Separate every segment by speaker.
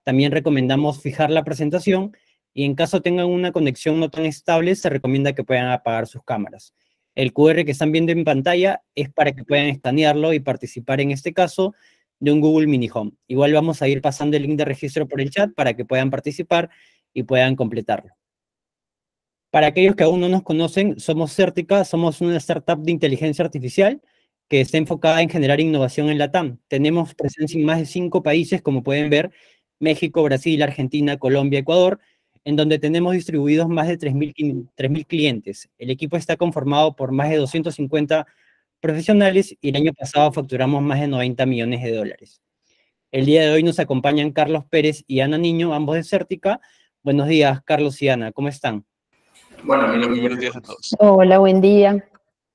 Speaker 1: También recomendamos fijar la presentación y en caso tengan una conexión no tan estable, se recomienda que puedan apagar sus cámaras. El QR que están viendo en pantalla es para que puedan escanearlo y participar en este caso de un Google Mini Home. Igual vamos a ir pasando el link de registro por el chat para que puedan participar y puedan completarlo. Para aquellos que aún no nos conocen, somos Certica, somos una startup de inteligencia artificial que está enfocada en generar innovación en Latam. Tenemos presencia en más de 5 países, como pueden ver, México, Brasil, Argentina, Colombia, Ecuador, en donde tenemos distribuidos más de 3.000 clientes. El equipo está conformado por más de 250 profesionales y el año pasado facturamos más de 90 millones de dólares. El día de hoy nos acompañan Carlos Pérez y Ana Niño, ambos de Certica. Buenos días, Carlos y Ana, ¿cómo están?
Speaker 2: Bueno, muy buenos días a todos.
Speaker 3: Hola, buen día.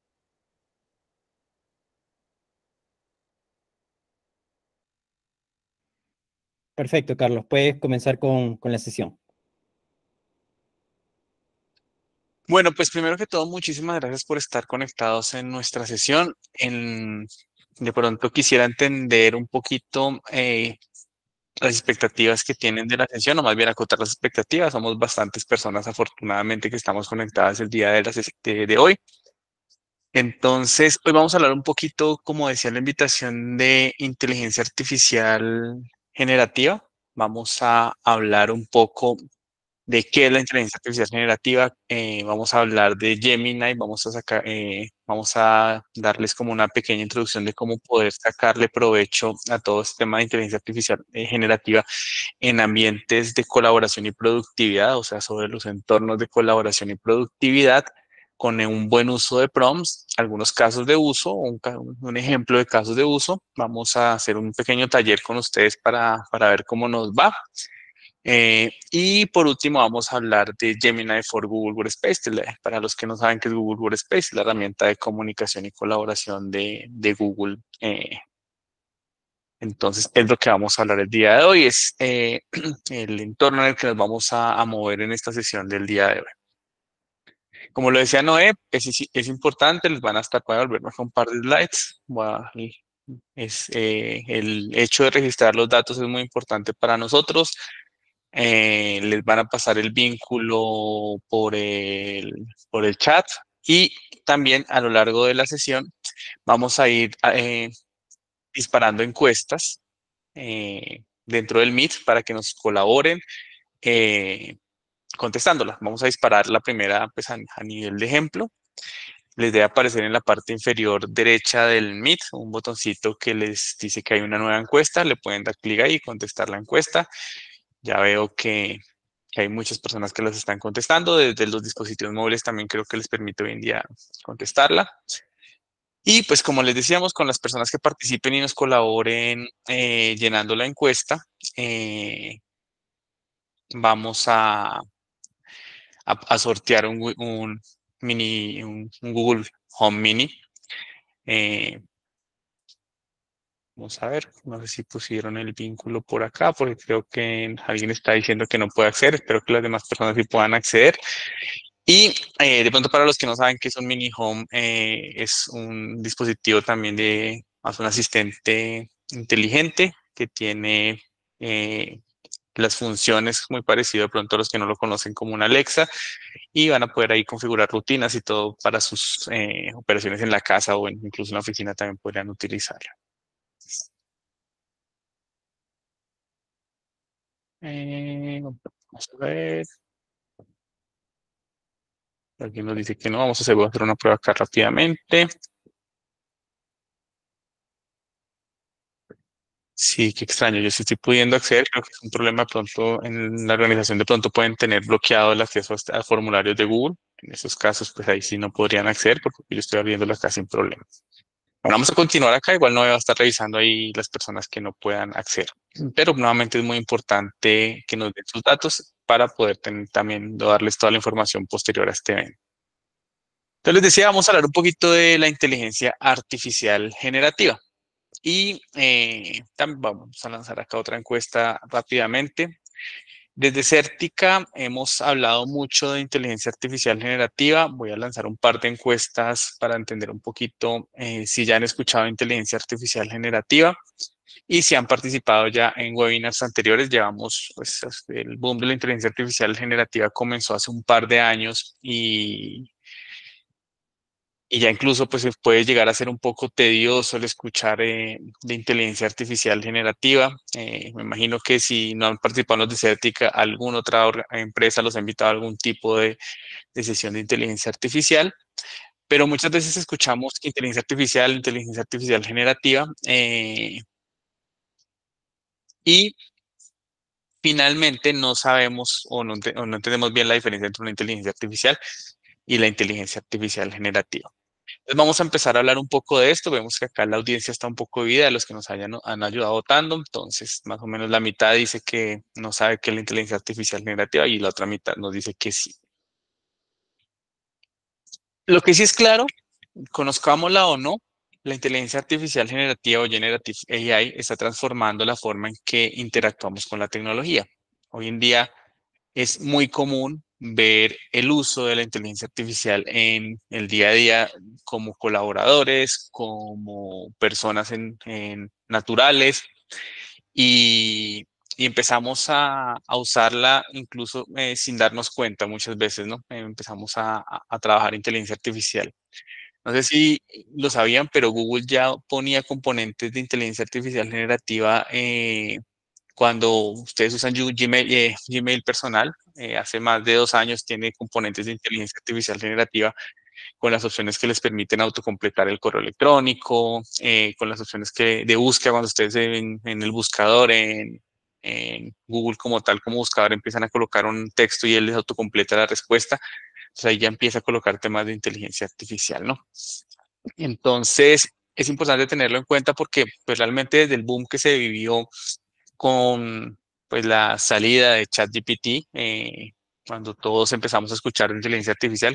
Speaker 1: Perfecto, Carlos, puedes comenzar con la sesión.
Speaker 2: Bueno, pues primero que todo, muchísimas gracias por estar conectados en nuestra sesión. De pronto quisiera entender un poquito las expectativas que tienen de la sesión, o más bien acotar las expectativas. Somos bastantes personas, afortunadamente, que estamos conectadas el día de hoy. Entonces, hoy vamos a hablar un poquito, como decía la invitación, de inteligencia artificial generativa. Vamos a hablar un poco de qué es la inteligencia artificial generativa. Vamos a hablar de Gemini, vamos a darles como una pequeña introducción de cómo poder sacarle provecho a todo este tema de inteligencia artificial generativa en ambientes de colaboración y productividad, o sea, sobre los entornos de colaboración y productividad, con un buen uso de prompts, algunos casos de uso, un ejemplo de casos de uso. Vamos a hacer un pequeño taller con ustedes para ver cómo nos va. Y por último vamos a hablar de Gemini for Google Workspace. Para los que no saben qué es Google Workspace, la herramienta de comunicación y colaboración de Google. Entonces es lo que vamos a hablar el día de hoy, es el entorno en el que nos vamos a mover en esta sesión del día de hoy. Como lo decía Noé, es importante, les van a estar, voy a volverme con un par de slides. El hecho de registrar los datos es muy importante para nosotros. Les van a pasar el vínculo por el chat y también a lo largo de la sesión vamos a ir disparando encuestas dentro del Meet para que nos colaboren contestándolas. Vamos a disparar la primera pues, a nivel de ejemplo. Les debe aparecer en la parte inferior derecha del Meet un botoncito que les dice que hay una nueva encuesta. Le pueden dar clic ahí y contestar la encuesta. Ya veo que hay muchas personas que las están contestando. Desde los dispositivos móviles también creo que les permite hoy en día contestarla. Y pues como les decíamos, con las personas que participen y nos colaboren llenando la encuesta, vamos a sortear un Google Home Mini. Vamos a ver, no sé si pusieron el vínculo por acá, porque creo que alguien está diciendo que no puede acceder. Espero que las demás personas sí puedan acceder. Y de pronto para los que no saben qué es un Mini Home, es un dispositivo también un asistente inteligente que tiene las funciones muy parecido de pronto a los que no lo conocen como una Alexa, y van a poder ahí configurar rutinas y todo para sus operaciones en la casa o incluso en la oficina también podrían utilizarla. Vamos a ver. Alguien nos dice que no. Vamos a hacer una prueba acá rápidamente. Sí, qué extraño. Yo sí estoy pudiendo acceder. Creo que es un problema de pronto en la organización. De pronto pueden tener bloqueado el acceso a formularios de Google. En esos casos, pues ahí sí no podrían acceder porque yo estoy abriéndola acá sin problema. Bueno, vamos a continuar acá. Igual no voy a estar revisando ahí las personas que no puedan acceder. Pero nuevamente es muy importante que nos den sus datos para poder también darles toda la información posterior a este evento. Entonces les decía, vamos a hablar un poquito de la inteligencia artificial generativa. Y también vamos a lanzar acá otra encuesta rápidamente. Desde Certica hemos hablado mucho de inteligencia artificial generativa. Voy a lanzar un par de encuestas para entender un poquito si ya han escuchado inteligencia artificial generativa. Y si han participado ya en webinars anteriores, llevamos, pues, el boom de la inteligencia artificial generativa comenzó hace un par de años y ya incluso pues se puede llegar a ser un poco tedioso el escuchar de inteligencia artificial generativa. Me imagino que si no han participado en los de Certica, alguna otra empresa los ha invitado a algún tipo de sesión de inteligencia artificial, pero muchas veces escuchamos inteligencia artificial generativa, y finalmente no sabemos o no entendemos bien la diferencia entre una inteligencia artificial y la inteligencia artificial generativa. Entonces vamos a empezar a hablar un poco de esto. Vemos que acá la audiencia está un poco dividida de los que nos han ayudado votando. Entonces, más o menos la mitad dice que no sabe qué es la inteligencia artificial generativa y la otra mitad nos dice que sí. Lo que sí es claro, conozcámosla o no, la inteligencia artificial generativa o Generative AI está transformando la forma en que interactuamos con la tecnología. Hoy en día es muy común ver el uso de la inteligencia artificial en el día a día como colaboradores, como personas en naturales y, y empezamos a usarla incluso sin darnos cuenta muchas veces, ¿no? Empezamos a trabajar inteligencia artificial. No sé si lo sabían, pero Google ya ponía componentes de inteligencia artificial generativa cuando ustedes usan Gmail, Gmail personal. Hace más de 2 años tiene componentes de inteligencia artificial generativa con las opciones que les permiten autocompletar el correo electrónico, con las opciones de búsqueda cuando ustedes en el buscador, en Google como tal, como buscador, empiezan a colocar un texto y él les autocompleta la respuesta. Entonces ahí ya empieza a colocar temas de inteligencia artificial, ¿no? Entonces, es importante tenerlo en cuenta porque pues realmente desde el boom que se vivió con pues la salida de ChatGPT, cuando todos empezamos a escuchar inteligencia artificial,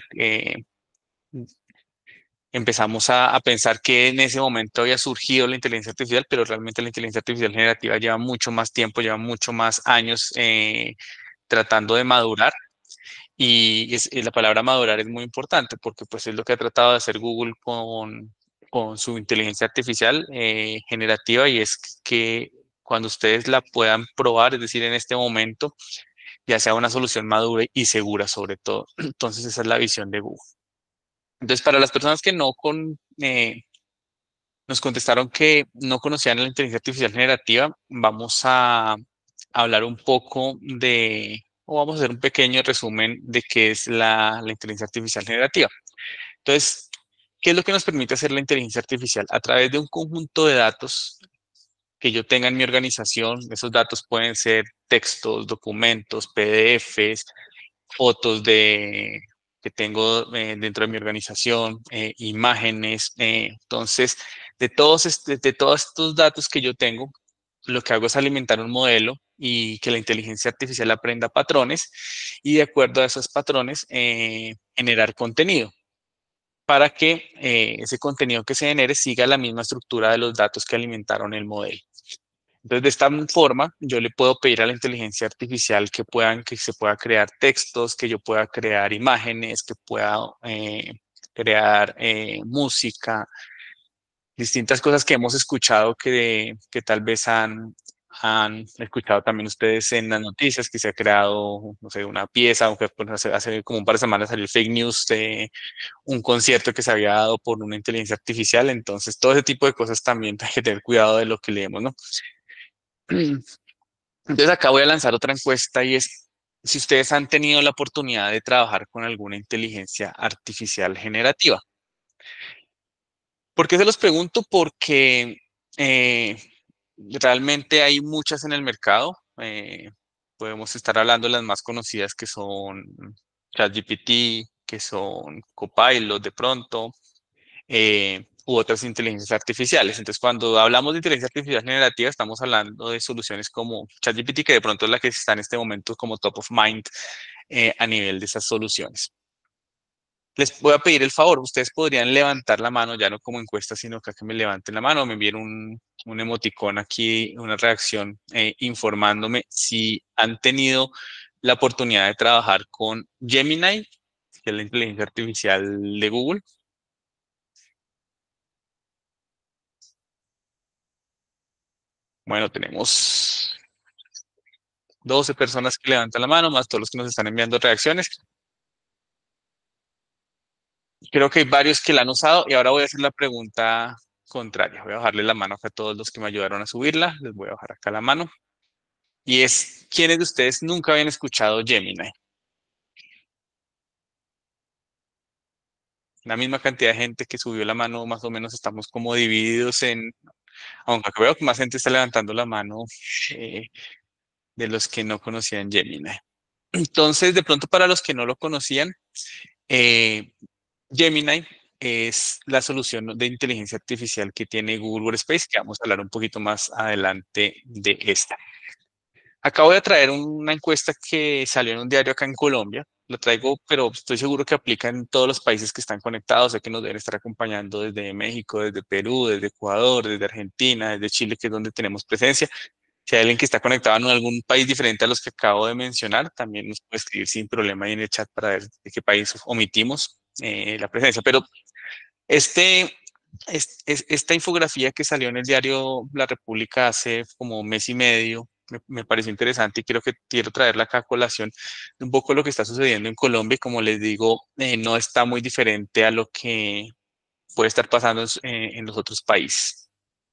Speaker 2: empezamos a pensar que en ese momento había surgido la inteligencia artificial, pero realmente la inteligencia artificial generativa lleva mucho más tiempo, lleva mucho más años tratando de madurar. Y la palabra madurar es muy importante porque pues es lo que ha tratado de hacer Google con su inteligencia artificial generativa, y es que cuando ustedes la puedan probar, es decir, en este momento, ya sea una solución madura y segura sobre todo. Entonces esa es la visión de Google. Entonces para las personas que nos contestaron que no conocían la inteligencia artificial generativa, vamos a hablar un poco o vamos a hacer un pequeño resumen de qué es la inteligencia artificial generativa. Entonces, ¿qué es lo que nos permite hacer la inteligencia artificial? A través de un conjunto de datos que yo tenga en mi organización. Esos datos pueden ser textos, documentos, PDFs, fotos que tengo dentro de mi organización, imágenes. Entonces, de todos estos datos que yo tengo, lo que hago es alimentar un modelo y que la inteligencia artificial aprenda patrones y de acuerdo a esos patrones generar contenido para que ese contenido que se genere siga la misma estructura de los datos que alimentaron el modelo. Entonces, de esta forma, yo le puedo pedir a la inteligencia artificial que se pueda crear textos, que yo pueda crear imágenes, que pueda crear música, distintas cosas que hemos escuchado que tal vez han escuchado también ustedes en las noticias, que se ha creado, no sé, una pieza, aunque pues, hace como un par de semanas salió fake news de un concierto que se había dado por una inteligencia artificial. Entonces, todo ese tipo de cosas también hay que tener cuidado de lo que leemos, ¿no? Entonces acá voy a lanzar otra encuesta y es si ustedes han tenido la oportunidad de trabajar con alguna inteligencia artificial generativa. ¿Por qué se los pregunto? Porque eh, realmente hay muchas en el mercado. Podemos estar hablando de las más conocidas que son ChatGPT, que son Copilot de pronto, u otras inteligencias artificiales. Entonces, cuando hablamos de inteligencia artificial generativa, estamos hablando de soluciones como ChatGPT, que de pronto es la que está en este momento como top of mind a nivel de esas soluciones. Les voy a pedir el favor, ustedes podrían levantar la mano, ya no como encuesta, sino que me levanten la mano, me envíen un emoticón aquí, una reacción informándome si han tenido la oportunidad de trabajar con Gemini, que es la inteligencia artificial de Google. Bueno, tenemos 12 personas que levantan la mano, más todos los que nos están enviando reacciones. Creo que hay varios que la han usado y ahora voy a hacer la pregunta contraria. Voy a bajarle la mano acá a todos los que me ayudaron a subirla. Les voy a bajar acá la mano. Y es, ¿quiénes de ustedes nunca habían escuchado Gemini? La misma cantidad de gente que subió la mano, más o menos estamos como divididos en, aunque veo que más gente está levantando la mano eh, de los que no conocían Gemini. Entonces, de pronto para los que no lo conocían, eh, Gemini es la solución de inteligencia artificial que tiene Google Workspace, que vamos a hablar un poquito más adelante de esta. Acabo de traer una encuesta que salió en un diario acá en Colombia. Lo traigo, pero estoy seguro que aplica en todos los países que están conectados. Sé que nos deben estar acompañando desde México, desde Perú, desde Ecuador, desde Argentina, desde Chile, que es donde tenemos presencia. Si hay alguien que está conectado en algún país diferente a los que acabo de mencionar, también nos puede escribir sin problema ahí en el chat para ver de qué país omitimos la presencia. Pero este, esta infografía que salió en el diario La República hace como un mes y medio me pareció interesante y quiero traerla acá a colación de un poco lo que está sucediendo en Colombia y como les digo, no está muy diferente a lo que puede estar pasando en los otros países.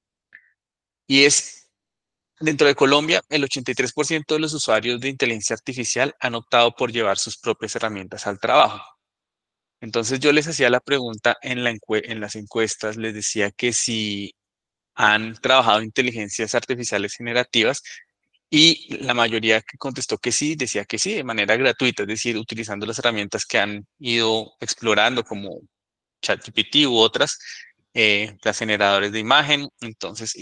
Speaker 2: Y es, dentro de Colombia, el 83% de los usuarios de inteligencia artificial han optado por llevar sus propias herramientas al trabajo. Entonces yo les hacía la pregunta en las encuestas, les decía que si han trabajado inteligencias artificiales generativas y la mayoría que contestó que sí, decía que sí, de manera gratuita, es decir, utilizando las herramientas que han ido explorando como ChatGPT u otras, las generadores de imagen. Entonces,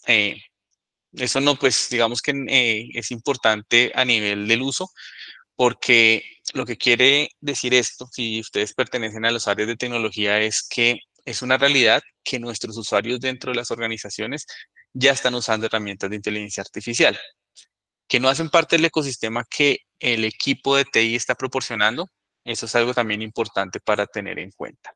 Speaker 2: eso no, pues digamos que es importante a nivel del uso porque lo que quiere decir esto, si ustedes pertenecen a las áreas de tecnología, es que es una realidad que nuestros usuarios dentro de las organizaciones ya están usando herramientas de inteligencia artificial, que no hacen parte del ecosistema que el equipo de TI está proporcionando. Eso es algo también importante para tener en cuenta.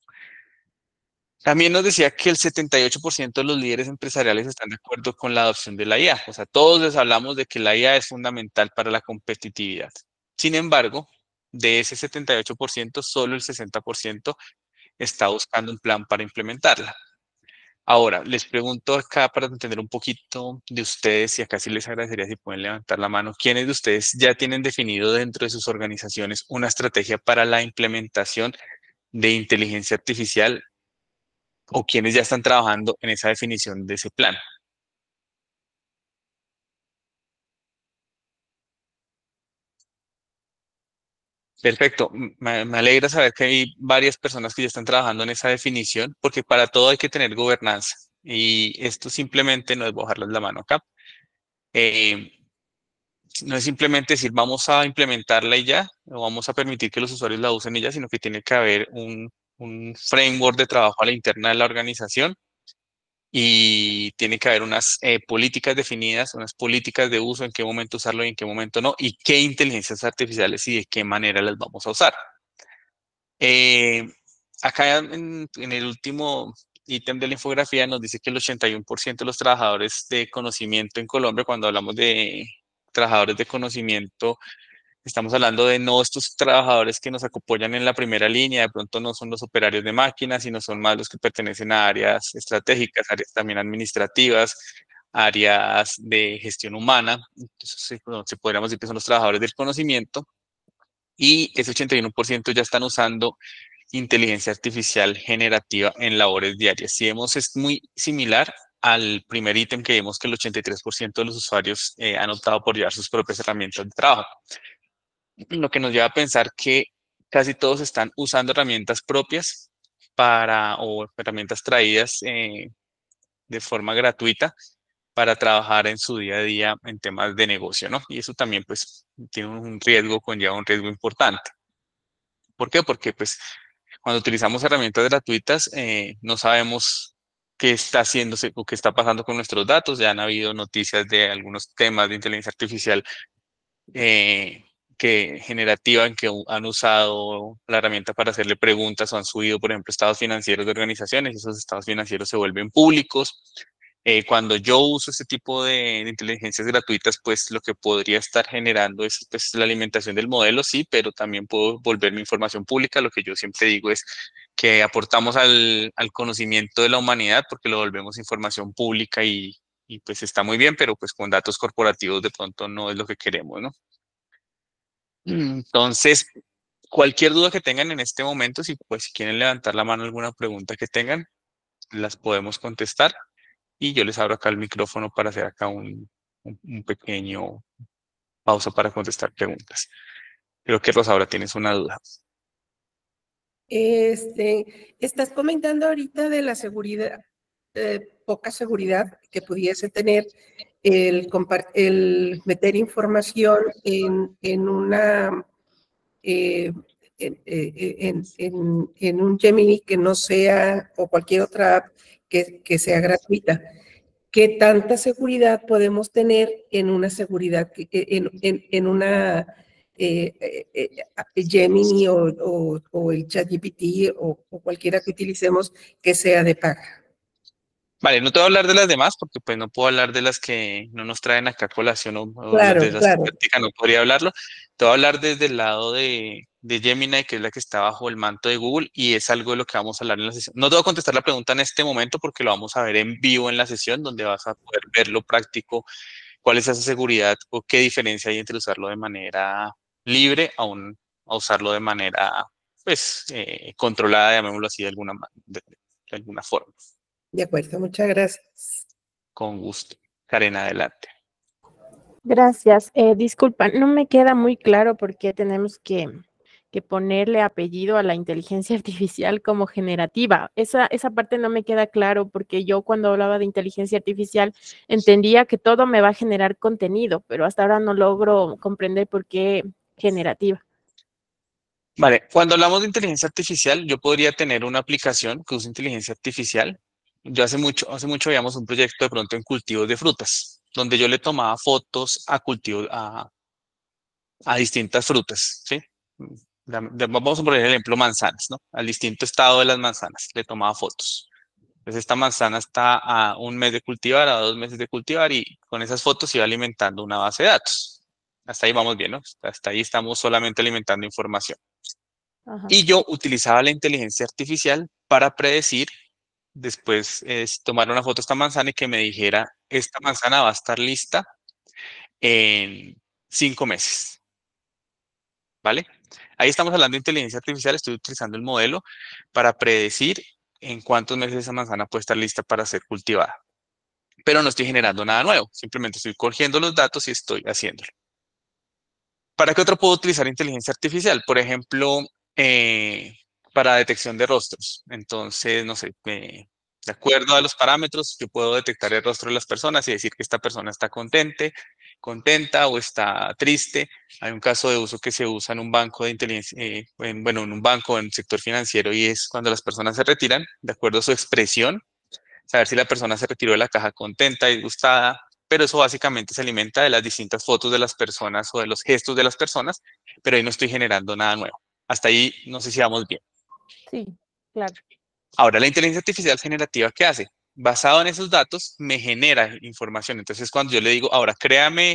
Speaker 2: También nos decía que el 78% de los líderes empresariales están de acuerdo con la adopción de la IA. O sea, todos les hablamos de que la IA es fundamental para la competitividad. Sin embargo, de ese 78%, solo el 60% está buscando un plan para implementarla. Ahora, les pregunto acá para entender un poquito de ustedes y acá sí les agradecería si pueden levantar la mano. ¿Quiénes de ustedes ya tienen definido dentro de sus organizaciones una estrategia para la implementación de inteligencia artificial o quienes ya están trabajando en esa definición de ese plan? Perfecto. Me alegra saber que hay varias personas que ya están trabajando en esa definición, porque para todo hay que tener gobernanza. Y esto simplemente no es bajarles la mano acá. Eh, no es simplemente decir vamos a implementarla y ya, o vamos a permitir que los usuarios la usen y ya, sino que tiene que haber un framework de trabajo a la interna de la organización y tiene que haber unas políticas definidas, unas políticas de uso, en qué momento usarlo y en qué momento no, y qué inteligencias artificiales y de qué manera las vamos a usar. Eh, acá en el último ítem de la infografía nos dice que el 81% de los trabajadores de conocimiento en Colombia, cuando hablamos de trabajadores de conocimiento, estamos hablando de no estos trabajadores que nos apoyan en la primera línea, de pronto no son los operarios de máquinas, sino son más los que pertenecen a áreas estratégicas, áreas también administrativas, áreas de gestión humana. Entonces, sí, bueno, se podríamos decir que son los trabajadores del conocimiento y ese 81% ya están usando inteligencia artificial generativa en labores diarias. Si vemos, es muy similar al primer ítem que vimos que el 83% de los usuarios han optado por llevar sus propias herramientas de trabajo, lo que nos lleva a pensar que casi todos están usando herramientas propias o herramientas traídas de forma gratuita para trabajar en su día a día en temas de negocio, ¿no? Y eso también pues tiene un riesgo, conlleva un riesgo importante. ¿Por qué? Porque pues cuando utilizamos herramientas gratuitas no sabemos qué está haciéndose o qué está pasando con nuestros datos. Ya han habido noticias de algunos temas de inteligencia artificial eh, generativa en que han usado la herramienta para hacerle preguntas o han subido, por ejemplo, estados financieros de organizaciones y esos estados financieros se vuelven públicos. Cuando yo uso este tipo de inteligencias gratuitas, pues lo que podría estar generando es pues, la alimentación del modelo, sí, pero también puedo volver mi información pública. Lo que yo siempre digo es que aportamos al conocimiento de la humanidad porque lo volvemos información pública y pues está muy bien, pero pues con datos corporativos de pronto no es lo que queremos, ¿no? Entonces, cualquier duda que tengan en este momento, si pues si quieren levantar la mano alguna pregunta que tengan, las podemos contestar y yo les abro acá el micrófono para hacer acá un pequeño pausa para contestar preguntas. Creo que Rosaura tienes una duda.
Speaker 3: Estás comentando ahorita de la seguridad, poca seguridad que pudiese tener el meter información en una en un Gemini que no sea, o cualquier otra app que sea gratuita. ¿Qué tanta seguridad podemos tener en una seguridad, en una Gemini o el ChatGPT o cualquiera que utilicemos que sea de paga?
Speaker 2: Vale, no te voy a hablar de las demás porque pues no puedo hablar de las que no nos traen acá a colación o
Speaker 3: Claro,
Speaker 2: de las que
Speaker 3: claro.
Speaker 2: practican, no podría hablarlo. Te voy a hablar desde el lado de Gemini, que es la que está bajo el manto de Google y es algo de lo que vamos a hablar en la sesión. No te voy a contestar la pregunta en este momento porque lo vamos a ver en vivo en la sesión donde vas a poder ver lo práctico, cuál es esa seguridad o qué diferencia hay entre usarlo de manera libre a usarlo de manera pues controlada, llamémoslo así de alguna forma.
Speaker 3: De acuerdo, muchas gracias.
Speaker 2: Con gusto. Karen, adelante.
Speaker 4: Gracias. Disculpa, no me queda muy claro por qué tenemos que ponerle apellido a la inteligencia artificial como generativa. Esa parte no me queda claro porque yo cuando hablaba de inteligencia artificial entendía que todo me va a generar contenido, pero hasta ahora no logro comprender por qué generativa.
Speaker 2: Vale, cuando hablamos de inteligencia artificial, yo podría tener una aplicación que use inteligencia artificial. Yo hace mucho veíamos un proyecto de pronto en cultivos de frutas, donde yo le tomaba fotos a cultivos, a distintas frutas, ¿sí? Vamos a poner el ejemplo manzanas, ¿no? Al distinto estado de las manzanas, le tomaba fotos. Entonces esta manzana está a un mes de cultivar, a 2 meses de cultivar y con esas fotos iba alimentando una base de datos. Hasta ahí vamos bien, ¿no? Hasta ahí estamos solamente alimentando información.
Speaker 4: Ajá.
Speaker 2: Y yo utilizaba la inteligencia artificial para predecir, después tomar una foto de esta manzana y que me dijera, esta manzana va a estar lista en 5 meses, ¿vale? Ahí estamos hablando de inteligencia artificial, estoy utilizando el modelo para predecir en cuántos meses esa manzana puede estar lista para ser cultivada. Pero no estoy generando nada nuevo, simplemente estoy cogiendo los datos y estoy haciéndolo. ¿Para qué otro puedo utilizar inteligencia artificial? Por ejemplo, eh, para detección de rostros. Entonces, no sé, de acuerdo a los parámetros, yo puedo detectar el rostro de las personas y decir que esta persona está contenta o está triste. Hay un caso de uso que se usa en un banco de inteligencia, bueno, en un banco, en el sector financiero, y es cuando las personas se retiran, de acuerdo a su expresión, saber si la persona se retiró de la caja contenta, disgustada, pero eso básicamente se alimenta de las distintas fotos de las personas o de los gestos de las personas, pero ahí no estoy generando nada nuevo. Hasta ahí no sé si vamos bien.
Speaker 4: Sí, claro.
Speaker 2: Ahora, la inteligencia artificial generativa, ¿qué hace? Basado en esos datos, me genera información. Entonces, cuando yo le digo, ahora créame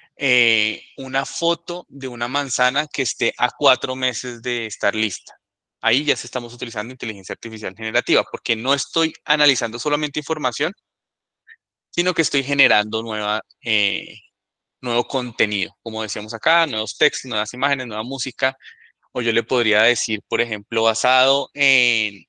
Speaker 2: una foto de una manzana que esté a 4 meses de estar lista. Ahí ya se estamos utilizando inteligencia artificial generativa, porque no estoy analizando solamente información, sino que estoy generando nuevo contenido, como decíamos acá, nuevos textos, nuevas imágenes, nueva música, o yo le podría decir, por ejemplo, basado en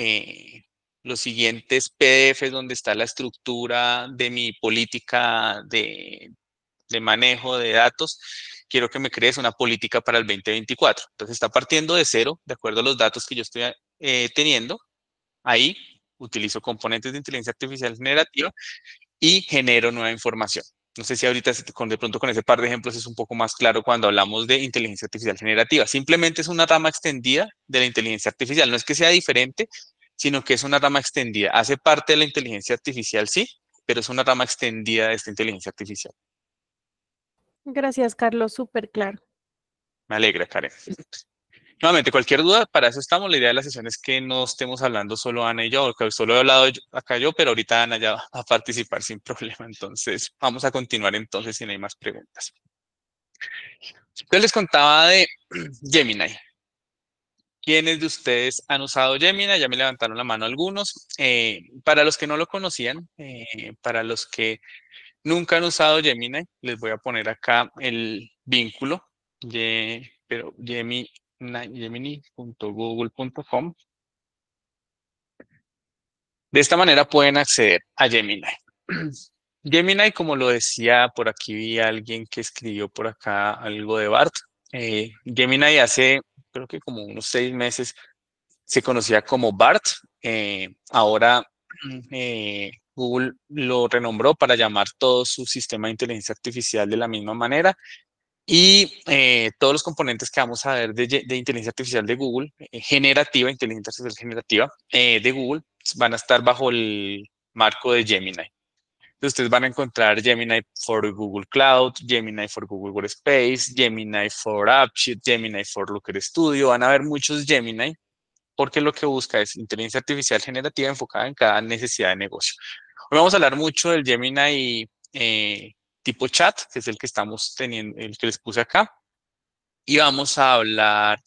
Speaker 2: los siguientes PDFs donde está la estructura de mi política de manejo de datos, quiero que me crees una política para el 2024. Entonces está partiendo de cero, de acuerdo a los datos que yo estoy teniendo. Ahí utilizo componentes de inteligencia artificial generativa y genero nueva información. No sé si ahorita de pronto con ese par de ejemplos es un poco más claro cuando hablamos de inteligencia artificial generativa. Simplemente es una rama extendida de la inteligencia artificial. No es que sea diferente, sino que es una rama extendida. Hace parte de la inteligencia artificial, sí, pero es una rama extendida de esta inteligencia artificial.
Speaker 4: Gracias, Carlos, súper claro.
Speaker 2: Me alegra, Karen. Nuevamente, cualquier duda, para eso estamos. La idea de la sesión es que no estemos hablando solo Ana y yo, porque solo he hablado acá yo, pero ahorita Ana ya va a participar sin problema. Entonces, vamos a continuar entonces si no hay más preguntas. Yo les contaba de Gemini. ¿Quiénes de ustedes han usado Gemini? Ya me levantaron la mano algunos. Para los que no lo conocían, para los que nunca han usado Gemini, les voy a poner acá el vínculo, pero gemini.google.com. De esta manera pueden acceder a Gemini. Gemini, como lo decía, por aquí vi a alguien que escribió por acá algo de BART. Gemini hace, creo que como unos 6 meses, se conocía como BART. Ahora Google lo renombró para llamar todo su sistema de inteligencia artificial de la misma manera. Y todos los componentes que vamos a ver de inteligencia artificial de Google, generativa, inteligencia artificial generativa de Google, van a estar bajo el marco de Gemini. Entonces, ustedes van a encontrar Gemini for Google Cloud, Gemini for Google Workspace, Gemini for AppSheet, Gemini for Looker Studio. Van a haber muchos Gemini porque lo que busca es inteligencia artificial generativa enfocada en cada necesidad de negocio. Hoy vamos a hablar mucho del Gemini tipo chat, que es el que estamos teniendo, el que les puse acá. Y vamos a hablar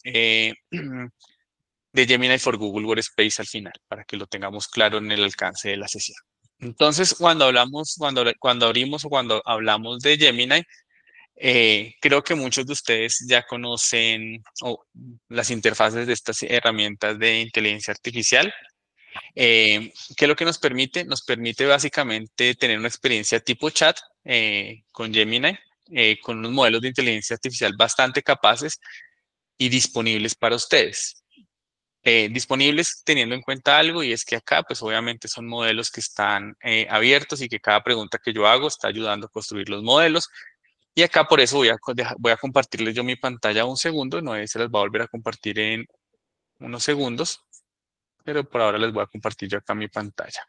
Speaker 2: de Gemini for Google Workspace al final, para que lo tengamos claro en el alcance de la sesión. Entonces, cuando abrimos o cuando hablamos de Gemini, creo que muchos de ustedes ya conocen las interfaces de estas herramientas de inteligencia artificial. ¿Qué es lo que nos permite? Nos permite básicamente tener una experiencia tipo chat con Gemini, con unos modelos de inteligencia artificial bastante capaces y disponibles para ustedes. Disponibles teniendo en cuenta algo, y es que acá pues obviamente son modelos que están abiertos y que cada pregunta que yo hago está ayudando a construir los modelos. Y acá por eso voy a compartirles yo mi pantalla un segundo, no se las va a volver a compartir en unos segundos, pero por ahora les voy a compartir yo acá mi pantalla.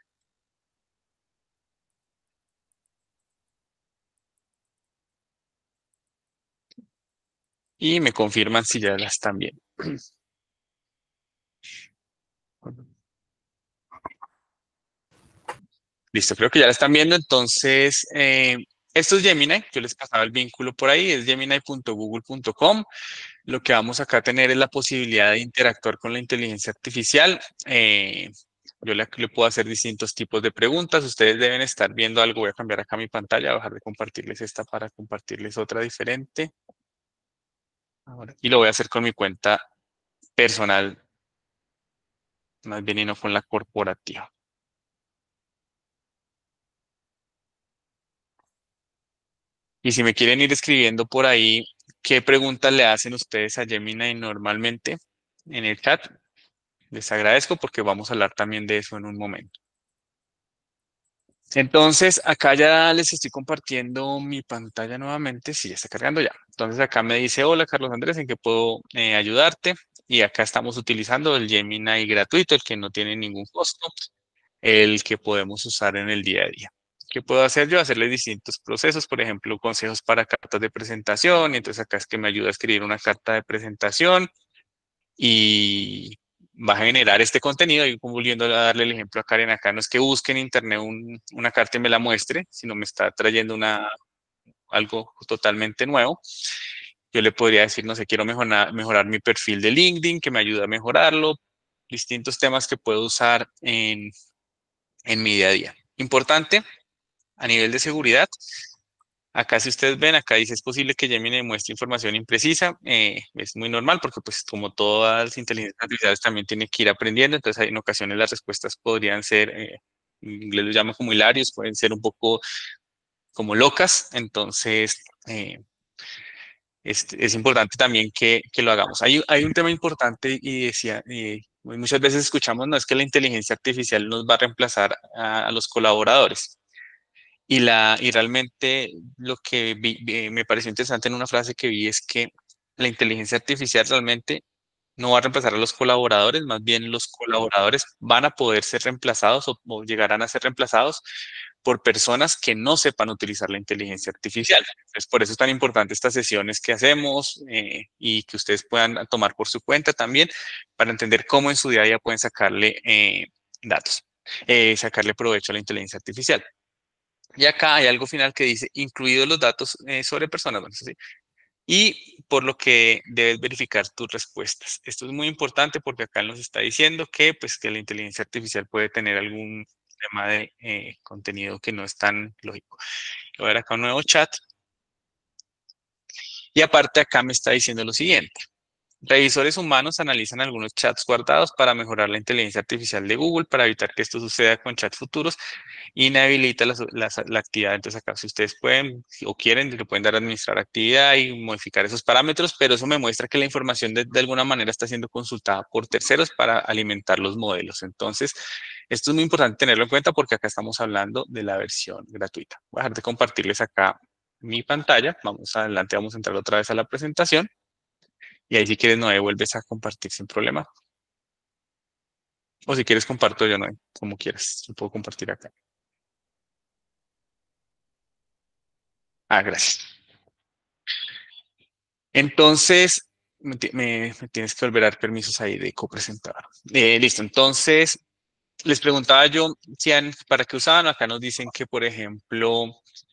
Speaker 2: Y me confirman si ya la están viendo. Listo, creo que ya la están viendo. Entonces, esto es Gemini. Yo les pasaba el vínculo por ahí, es gemini.google.com. Lo que vamos acá a tener es la posibilidad de interactuar con la inteligencia artificial. Yo le puedo hacer distintos tipos de preguntas. Ustedes deben estar viendo algo. Voy a cambiar acá mi pantalla, voy a dejar de compartirles esta para compartirles otra diferente. Y lo voy a hacer con mi cuenta personal, más bien y no con la corporativa. Y si me quieren ir escribiendo por ahí, ¿qué preguntas le hacen ustedes a Gemini normalmente en el chat? Les agradezco porque vamos a hablar también de eso en un momento. Entonces, acá ya les estoy compartiendo mi pantalla nuevamente. Sí, ya está cargando ya. Entonces, acá me dice, hola, Carlos Andrés, ¿en qué puedo ayudarte? Y acá estamos utilizando el Gemini gratuito, el que no tiene ningún costo, el que podemos usar en el día a día. ¿Qué puedo hacer yo? Hacerle distintos procesos, por ejemplo, consejos para cartas de presentación. Y entonces acá es que me ayuda a escribir una carta de presentación y va a generar este contenido. Y volviendo a darle el ejemplo a Karen, acá no es que busque en internet una carta y me la muestre, sino me está trayendo algo totalmente nuevo. Yo le podría decir, no sé, quiero mejorar mi perfil de LinkedIn, que me ayude a mejorarlo. Distintos temas que puedo usar en mi día a día. Importante, a nivel de seguridad, acá si ustedes ven, acá dice es posible que Gemini muestre información imprecisa. Es muy normal porque pues como todas las inteligencias artificiales también tiene que ir aprendiendo, entonces en ocasiones las respuestas podrían ser, en inglés lo llaman como hilarios, pueden ser un poco como locas, entonces es importante también que lo hagamos. Hay un tema importante y decía, muchas veces escuchamos, no es que la inteligencia artificial nos va a reemplazar a los colaboradores. Y realmente lo que me pareció interesante en una frase que vi es que la inteligencia artificial realmente no va a reemplazar a los colaboradores, más bien los colaboradores van a poder ser reemplazados o llegarán a ser reemplazados por personas que no sepan utilizar la inteligencia artificial. Entonces, por eso es tan importante estas sesiones que hacemos y que ustedes puedan tomar por su cuenta también para entender cómo en su día a día pueden sacarle datos, sacarle provecho a la inteligencia artificial. Y acá hay algo final que dice, incluidos los datos sobre personas, bueno, eso sí, y por lo que debes verificar tus respuestas. Esto es muy importante porque acá nos está diciendo que, pues, que la inteligencia artificial puede tener algún tema de contenido que no es tan lógico. Voy a ver acá un nuevo chat. Y aparte acá me está diciendo lo siguiente. Revisores humanos analizan algunos chats guardados para mejorar la inteligencia artificial de Google para evitar que esto suceda con chats futuros. Inhabilita la actividad. Entonces acá si ustedes pueden o quieren, le pueden dar a administrar actividad y modificar esos parámetros, pero eso me muestra que la información de alguna manera está siendo consultada por terceros para alimentar los modelos. Entonces, esto es muy importante tenerlo en cuenta porque acá estamos hablando de la versión gratuita. Voy a dejar de compartirles acá mi pantalla. Vamos adelante, vamos a entrar otra vez a la presentación. Y ahí si quieres, Noé, vuelves a compartir sin problema. O si quieres, comparto yo, Noé, como quieras. Lo puedo compartir acá. Ah, gracias. Entonces, me tienes que volver a dar permisos ahí de copresentar. Listo, entonces, les preguntaba yo para qué usaban. Acá nos dicen que, por ejemplo,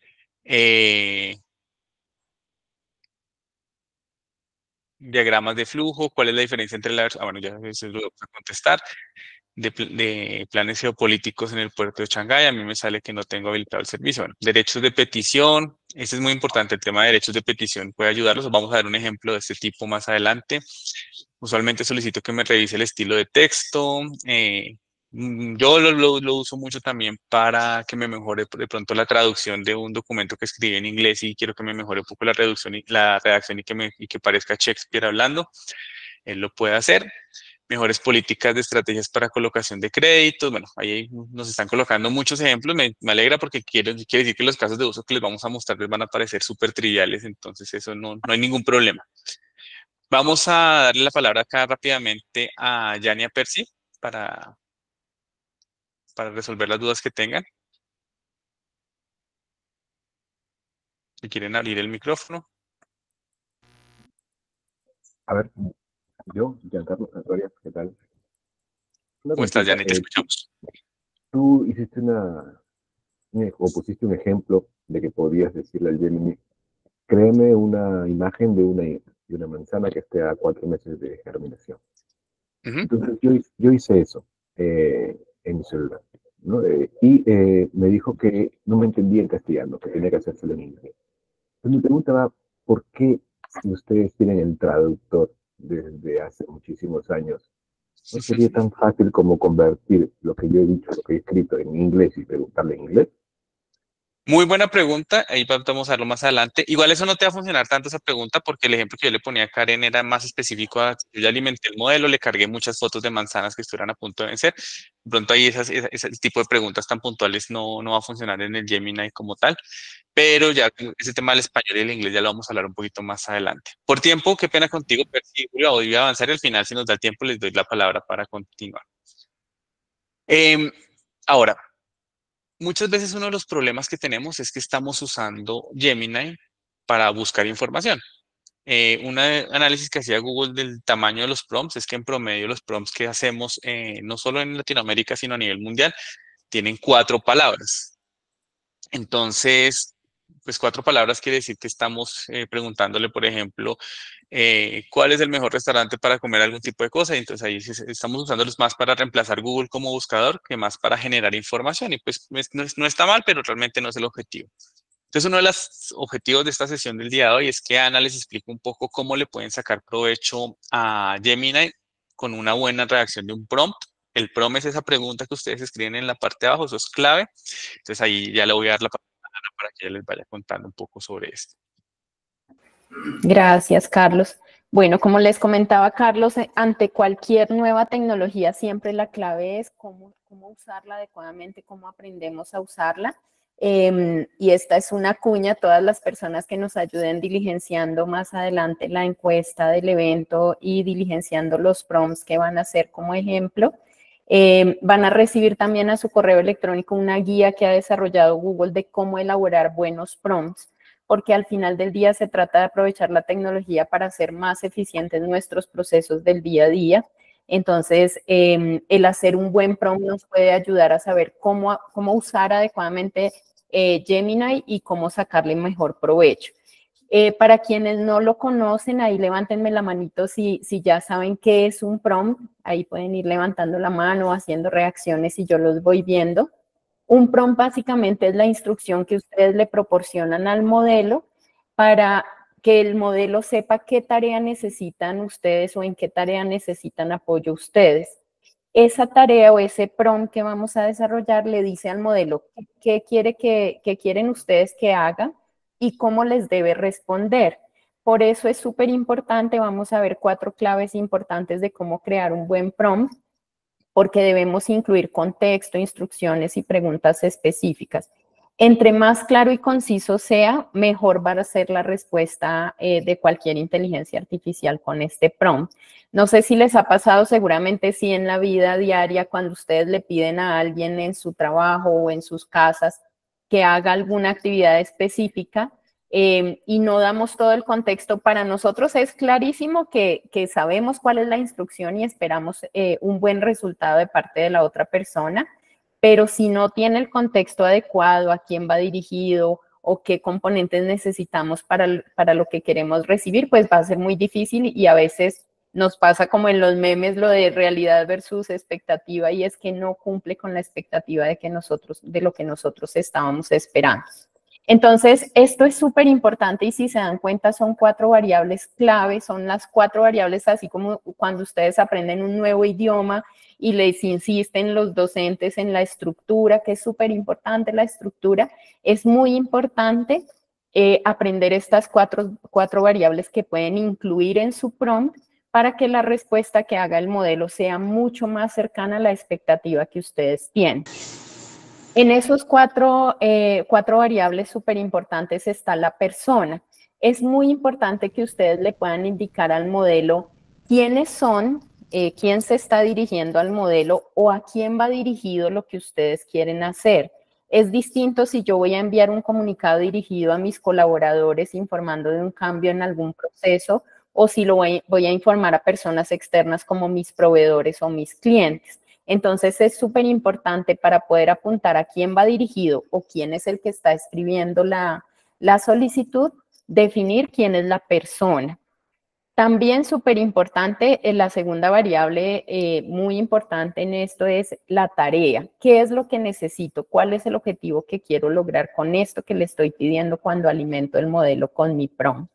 Speaker 2: diagramas de flujo, ¿cuál es la diferencia entre bueno, ya eso lo voy a contestar. De planes geopolíticos en el puerto de Shanghái, a mí me sale que no tengo habilitado el servicio. Bueno, derechos de petición, este es muy importante, el tema de derechos de petición puede ayudarlos. Vamos a ver un ejemplo de este tipo más adelante. Usualmente solicito que me revise el estilo de texto. Yo lo uso mucho también para que me mejore de pronto la traducción de un documento que escribí en inglés y quiero que me mejore un poco la redacción y que parezca Shakespeare hablando. Él lo puede hacer. Mejores políticas de estrategias para colocación de créditos. Bueno, ahí nos están colocando muchos ejemplos. Me alegra porque quiere decir que los casos de uso que les vamos a mostrar les van a parecer súper triviales, entonces eso no hay ningún problema. Vamos a darle la palabra acá rápidamente a Yania Percy para resolver las dudas que tengan. Si quieren abrir el micrófono.
Speaker 5: A ver, yo, Giancarlo Santoria, ¿qué tal?
Speaker 2: ¿Cómo estás, Yania? Te escuchamos.
Speaker 5: Tú hiciste o pusiste un ejemplo de que podías decirle al Gemini, créeme una imagen de una manzana que esté a 4 meses de germinación. Entonces yo hice eso en mi celular, ¿no? Y me dijo que no me entendía en castellano, que tenía que hacérselo en inglés. Entonces mi pregunta va, ¿por qué si ustedes tienen el traductor desde hace muchísimos años, no sería tan fácil como convertir lo que yo he dicho, lo que he escrito en inglés y preguntarle en inglés?
Speaker 2: Muy buena pregunta, ahí vamos a verlo más adelante. Igual eso no te va a funcionar tanto esa pregunta porque el ejemplo que yo le ponía a Karen era más específico. Yo ya alimenté el modelo, le cargué muchas fotos de manzanas que estuvieran a punto de vencer. De pronto ahí ese tipo de preguntas tan puntuales no va a funcionar en el Gemini como tal, pero ya ese tema del español y el inglés ya lo vamos a hablar un poquito más adelante. Por tiempo, qué pena contigo, pero sí, Julio, voy a avanzar y al final si nos da tiempo les doy la palabra para continuar. Ahora, muchas veces uno de los problemas que tenemos es que estamos usando Gemini para buscar información. Un análisis que hacía Google del tamaño de los prompts es que en promedio los prompts que hacemos, no solo en Latinoamérica, sino a nivel mundial, tienen 4 palabras. Entonces, pues 4 palabras quiere decir que estamos preguntándole, por ejemplo, cuál es el mejor restaurante para comer algún tipo de cosa. Y entonces ahí estamos usándolos más para reemplazar Google como buscador que más para generar información. Y pues no está mal, pero realmente no es el objetivo. Entonces, uno de los objetivos de esta sesión del día de hoy es que Ana les explique un poco cómo le pueden sacar provecho a Gemini con una buena redacción de un prompt. El prompt es esa pregunta que ustedes escriben en la parte de abajo, eso es clave. Entonces, ahí ya le voy a dar la palabra a Ana para que ella les vaya contando un poco sobre esto.
Speaker 6: Gracias, Carlos. Bueno, como les comentaba Carlos, ante cualquier nueva tecnología siempre la clave es cómo usarla adecuadamente, cómo aprendemos a usarla. Y esta es una cuña a todas las personas que nos ayuden diligenciando más adelante la encuesta del evento y diligenciando los prompts que van a hacer como ejemplo. Van a recibir también a su correo electrónico una guía que ha desarrollado Google de cómo elaborar buenos prompts, porque al final del día se trata de aprovechar la tecnología para hacer más eficientes nuestros procesos del día a día. Entonces, el hacer un buen prompt nos puede ayudar a saber cómo usar adecuadamente Gemini y cómo sacarle mejor provecho. Para quienes no lo conocen, ahí levántenme la manito si ya saben qué es un prompt. Ahí pueden ir levantando la mano, haciendo reacciones y yo los voy viendo. Un prompt básicamente es la instrucción que ustedes le proporcionan al modelo para que el modelo sepa qué tarea necesitan ustedes o en qué tarea necesitan apoyo ustedes. Esa tarea o ese prompt que vamos a desarrollar le dice al modelo qué quieren ustedes que haga y cómo les debe responder. Por eso es súper importante, vamos a ver 4 claves importantes de cómo crear un buen prompt, porque debemos incluir contexto, instrucciones y preguntas específicas. Entre más claro y conciso sea, mejor va a ser la respuesta de cualquier inteligencia artificial con este prompt. No sé si les ha pasado, seguramente sí en la vida diaria, cuando ustedes le piden a alguien en su trabajo o en sus casas que haga alguna actividad específica y no damos todo el contexto. Para nosotros es clarísimo que sabemos cuál es la instrucción y esperamos un buen resultado de parte de la otra persona, pero si no tiene el contexto adecuado, a quién va dirigido o qué componentes necesitamos para lo que queremos recibir, pues va a ser muy difícil y a veces nos pasa como en los memes lo de realidad versus expectativa y es que no cumple con la expectativa de lo que nosotros estábamos esperando. Entonces, esto es súper importante y si se dan cuenta son 4 variables clave, son las 4 variables así como cuando ustedes aprenden un nuevo idioma y les insisten los docentes en la estructura, que es súper importante la estructura. Es muy importante aprender estas 4 variables que pueden incluir en su prompt para que la respuesta que haga el modelo sea mucho más cercana a la expectativa que ustedes tienen. En esos 4 variables súper importantes está la persona. Es muy importante que ustedes le puedan indicar al modelo quiénes son, quién se está dirigiendo al modelo o a quién va dirigido lo que ustedes quieren hacer. Es distinto si yo voy a enviar un comunicado dirigido a mis colaboradores informando de un cambio en algún proceso o si lo voy a informar a personas externas como mis proveedores o mis clientes. Entonces es súper importante para poder apuntar a quién va dirigido o quién es el que está escribiendo la solicitud, definir quién es la persona. También súper importante, la segunda variable muy importante en esto es la tarea. ¿Qué es lo que necesito? ¿Cuál es el objetivo que quiero lograr con esto que le estoy pidiendo cuando alimento el modelo con mi prompt?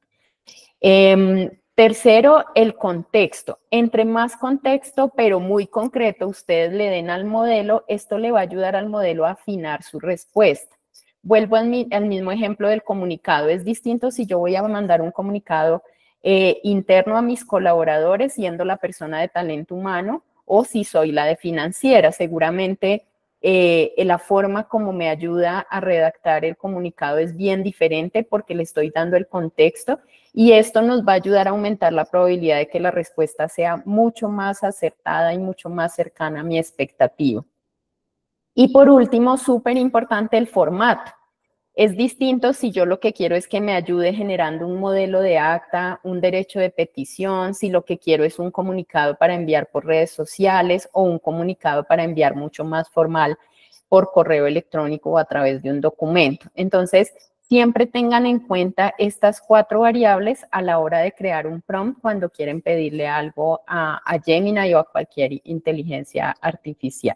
Speaker 6: Tercero, el contexto. Entre más contexto, pero muy concreto, ustedes le den al modelo, esto le va a ayudar al modelo a afinar su respuesta. Vuelvo al mismo ejemplo del comunicado. Es distinto si yo voy a mandar un comunicado interno a mis colaboradores, siendo la persona de talento humano, o si soy la de financiera. Seguramente la forma como me ayuda a redactar el comunicado es bien diferente porque le estoy dando el contexto y esto nos va a ayudar a aumentar la probabilidad de que la respuesta sea mucho más acertada y mucho más cercana a mi expectativa. Y por último, súper importante el formato. Es distinto si yo lo que quiero es que me ayude generando un modelo de acta, un derecho de petición, si lo que quiero es un comunicado para enviar por redes sociales o un comunicado para enviar mucho más formal por correo electrónico o a través de un documento. Entonces, siempre tengan en cuenta estas 4 variables a la hora de crear un prompt cuando quieren pedirle algo a Gemini o a cualquier inteligencia artificial.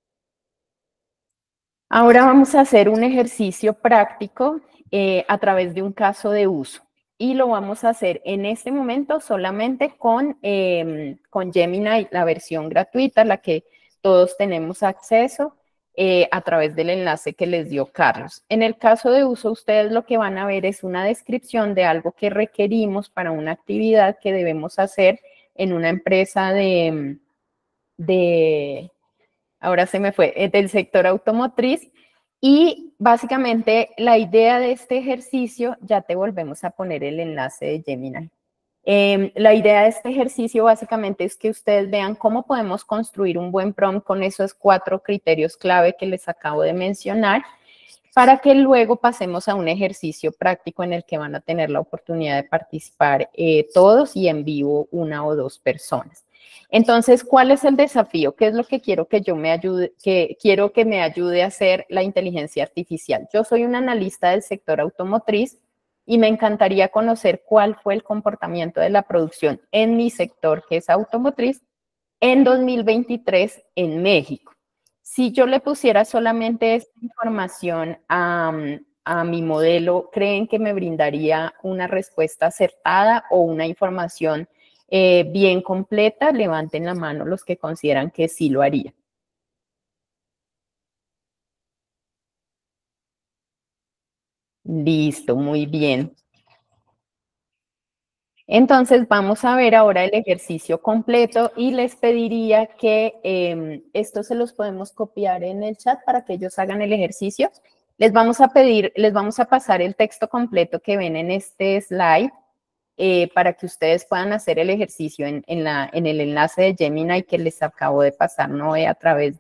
Speaker 6: Ahora vamos a hacer un ejercicio práctico a través de un caso de uso y lo vamos a hacer en este momento solamente con Gemini, la versión gratuita, la que todos tenemos acceso a través del enlace que les dio Carlos. En el caso de uso, ustedes lo que van a ver es una descripción de algo que requerimos para una actividad que debemos hacer en una empresa ahora se me fue, del sector automotriz. Y básicamente la idea de este ejercicio, ya te volvemos a poner el enlace de Gemini. La idea de este ejercicio básicamente es que ustedes vean cómo podemos construir un buen prompt con esos 4 criterios clave que les acabo de mencionar, para que luego pasemos a un ejercicio práctico en el que van a tener la oportunidad de participar todos y en vivo 1 o 2 personas. Entonces, ¿cuál es el desafío? ¿Qué es lo que quiero que quiero que me ayude a hacer la inteligencia artificial? Yo soy un analista del sector automotriz y me encantaría conocer cuál fue el comportamiento de la producción en mi sector, que es automotriz, en 2023 en México. Si yo le pusiera solamente esta información a mi modelo, ¿creen que me brindaría una respuesta acertada o una información bien completa? Levanten la mano los que consideran que sí lo haría. Listo, muy bien. Entonces vamos a ver ahora el ejercicio completo y les pediría que esto se los podemos copiar en el chat para que ellos hagan el ejercicio. Les vamos a pasar el texto completo que ven en este slide para que ustedes puedan hacer el ejercicio en el enlace de Gemini que les acabo de pasar, ¿no? A través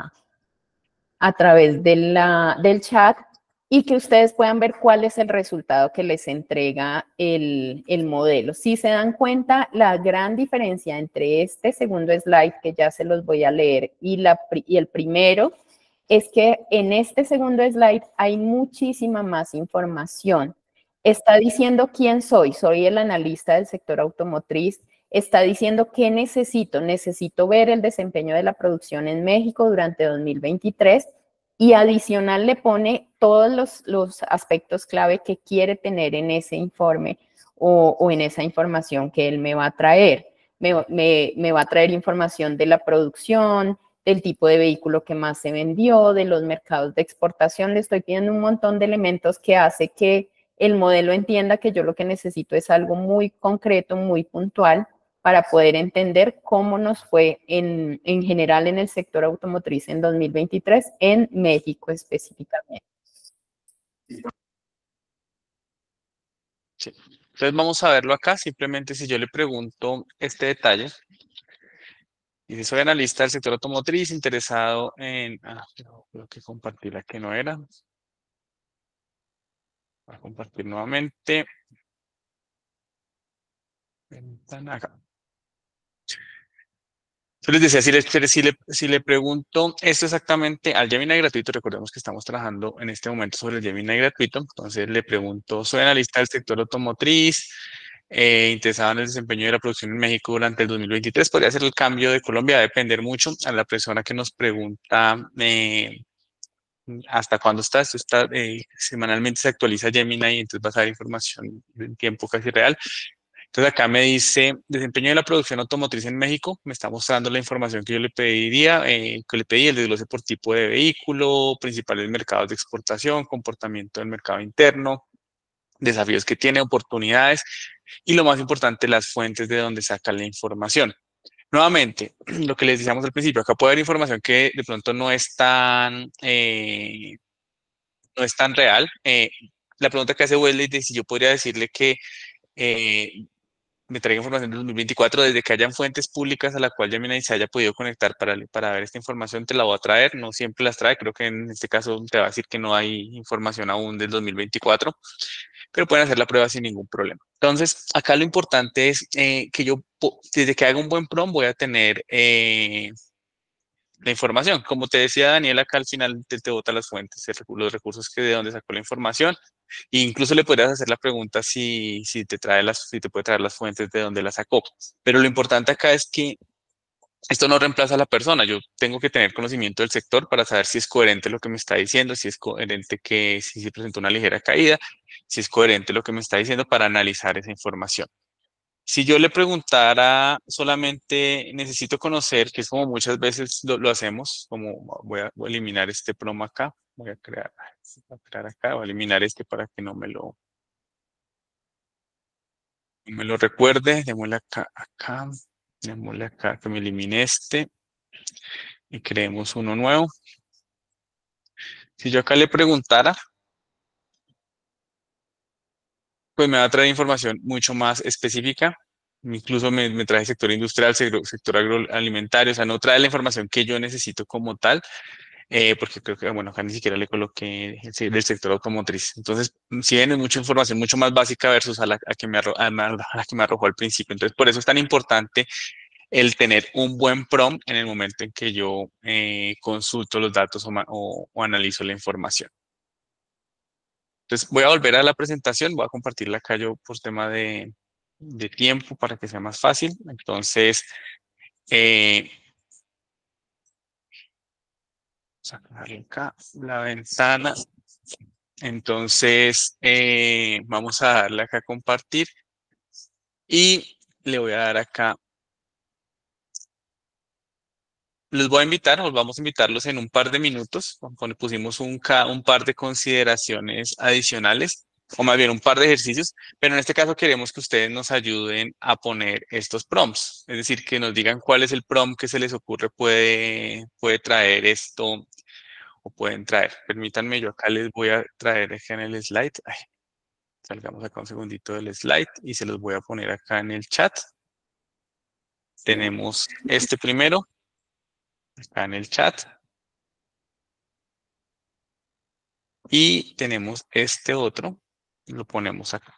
Speaker 6: del chat, y que ustedes puedan ver cuál es el resultado que les entrega el modelo. Si se dan cuenta, la gran diferencia entre este segundo slide, que ya se los voy a leer, y el primero, es que en este segundo slide hay muchísima más información. Está diciendo quién soy el analista del sector automotriz. Está diciendo qué necesito ver el desempeño de la producción en México durante 2023, y adicional le pone todos los aspectos clave que quiere tener en ese informe o en esa información que él me va a traer. Me va a traer información de la producción, del tipo de vehículo que más se vendió, de los mercados de exportación. Le estoy pidiendo un montón de elementos que hace que el modelo entienda que yo lo que necesito es algo muy concreto, muy puntual, para poder entender cómo nos fue en general en el sector automotriz en 2023, en México específicamente.
Speaker 2: Sí. Entonces vamos a verlo acá. Simplemente si yo le pregunto este detalle, y si soy analista del sector automotriz interesado en... creo que compartir la que no era. Voy a compartir nuevamente. Ventana acá. Yo les decía, si le pregunto esto exactamente al Gemini gratuito, recordemos que estamos trabajando en este momento sobre el Gemini gratuito, entonces le pregunto, soy analista del sector automotriz, interesado en el desempeño de la producción en México durante el 2023, podría ser el cambio de Colombia, va a depender mucho a la persona que nos pregunta hasta cuándo está, esto está, semanalmente se actualiza Gemini, y entonces va a dar información en tiempo casi real. Entonces acá me dice, desempeño de la producción automotriz en México, me está mostrando la información que yo le pediría, que le pedí, el desglose por tipo de vehículo, principales mercados de exportación, comportamiento del mercado interno, desafíos que tiene, oportunidades y lo más importante, las fuentes de donde saca la información. Nuevamente, lo que les decíamos al principio, acá puede haber información que de pronto no es tan real. La pregunta que hace Wesley es si yo podría decirle que me traiga información de 2024 desde que hayan fuentes públicas a la cual Gemini se haya podido conectar para ver esta información, te la voy a traer. No siempre las trae, creo que en este caso te va a decir que no hay información aún del 2024, pero pueden hacer la prueba sin ningún problema. Entonces, acá lo importante es que yo, desde que haga un buen prompt, voy a tener la información. Como te decía Daniel, acá al final te bota las fuentes, los recursos que de donde sacó la información. E incluso le podrías hacer la pregunta si te puede traer las fuentes de donde las sacó. Pero lo importante acá es que esto no reemplaza a la persona. Yo tengo que tener conocimiento del sector para saber si es coherente lo que me está diciendo, si es coherente que si se presentó una ligera caída, si es coherente lo que me está diciendo para analizar esa información. Si yo le preguntara solamente, necesito conocer, que es como muchas veces lo hacemos, como voy a eliminar este promo acá, voy a crear acá, voy a eliminar este para que no me lo recuerde, démosle acá, démosle acá, que me elimine este y creemos uno nuevo. Si yo acá le preguntara, pues me va a traer información mucho más específica incluso me trae sector industrial, sector agroalimentario, o sea, no trae la información que yo necesito como tal, porque creo que, bueno, acá ni siquiera le coloqué del sector automotriz. Entonces, si bien es mucha información, mucho más básica versus a la que a la que me arrojó al principio. Entonces, por eso es tan importante el tener un buen prompt en el momento en que yo consulto los datos o analizo la información. Entonces, voy a volver a la presentación, voy a compartirla acá yo por tema de tiempo para que sea más fácil. Entonces, sacar acá la ventana. Entonces, vamos a darle acá a compartir y le voy a dar acá. Les voy a invitar, os vamos a invitarlos en un par de minutos. Pusimos un par de consideraciones adicionales, o más bien un par de ejercicios, pero en este caso queremos que ustedes nos ayuden a poner estos prompts, es decir, que nos digan cuál es el prompt que se les ocurre puede traer esto o pueden traer. Permítanme, yo acá les voy a traer acá en el slide. Ay, salgamos acá un segundito del slide y se los voy a poner acá en el chat. Tenemos este primero, acá en el chat. Y tenemos este otro, lo ponemos acá.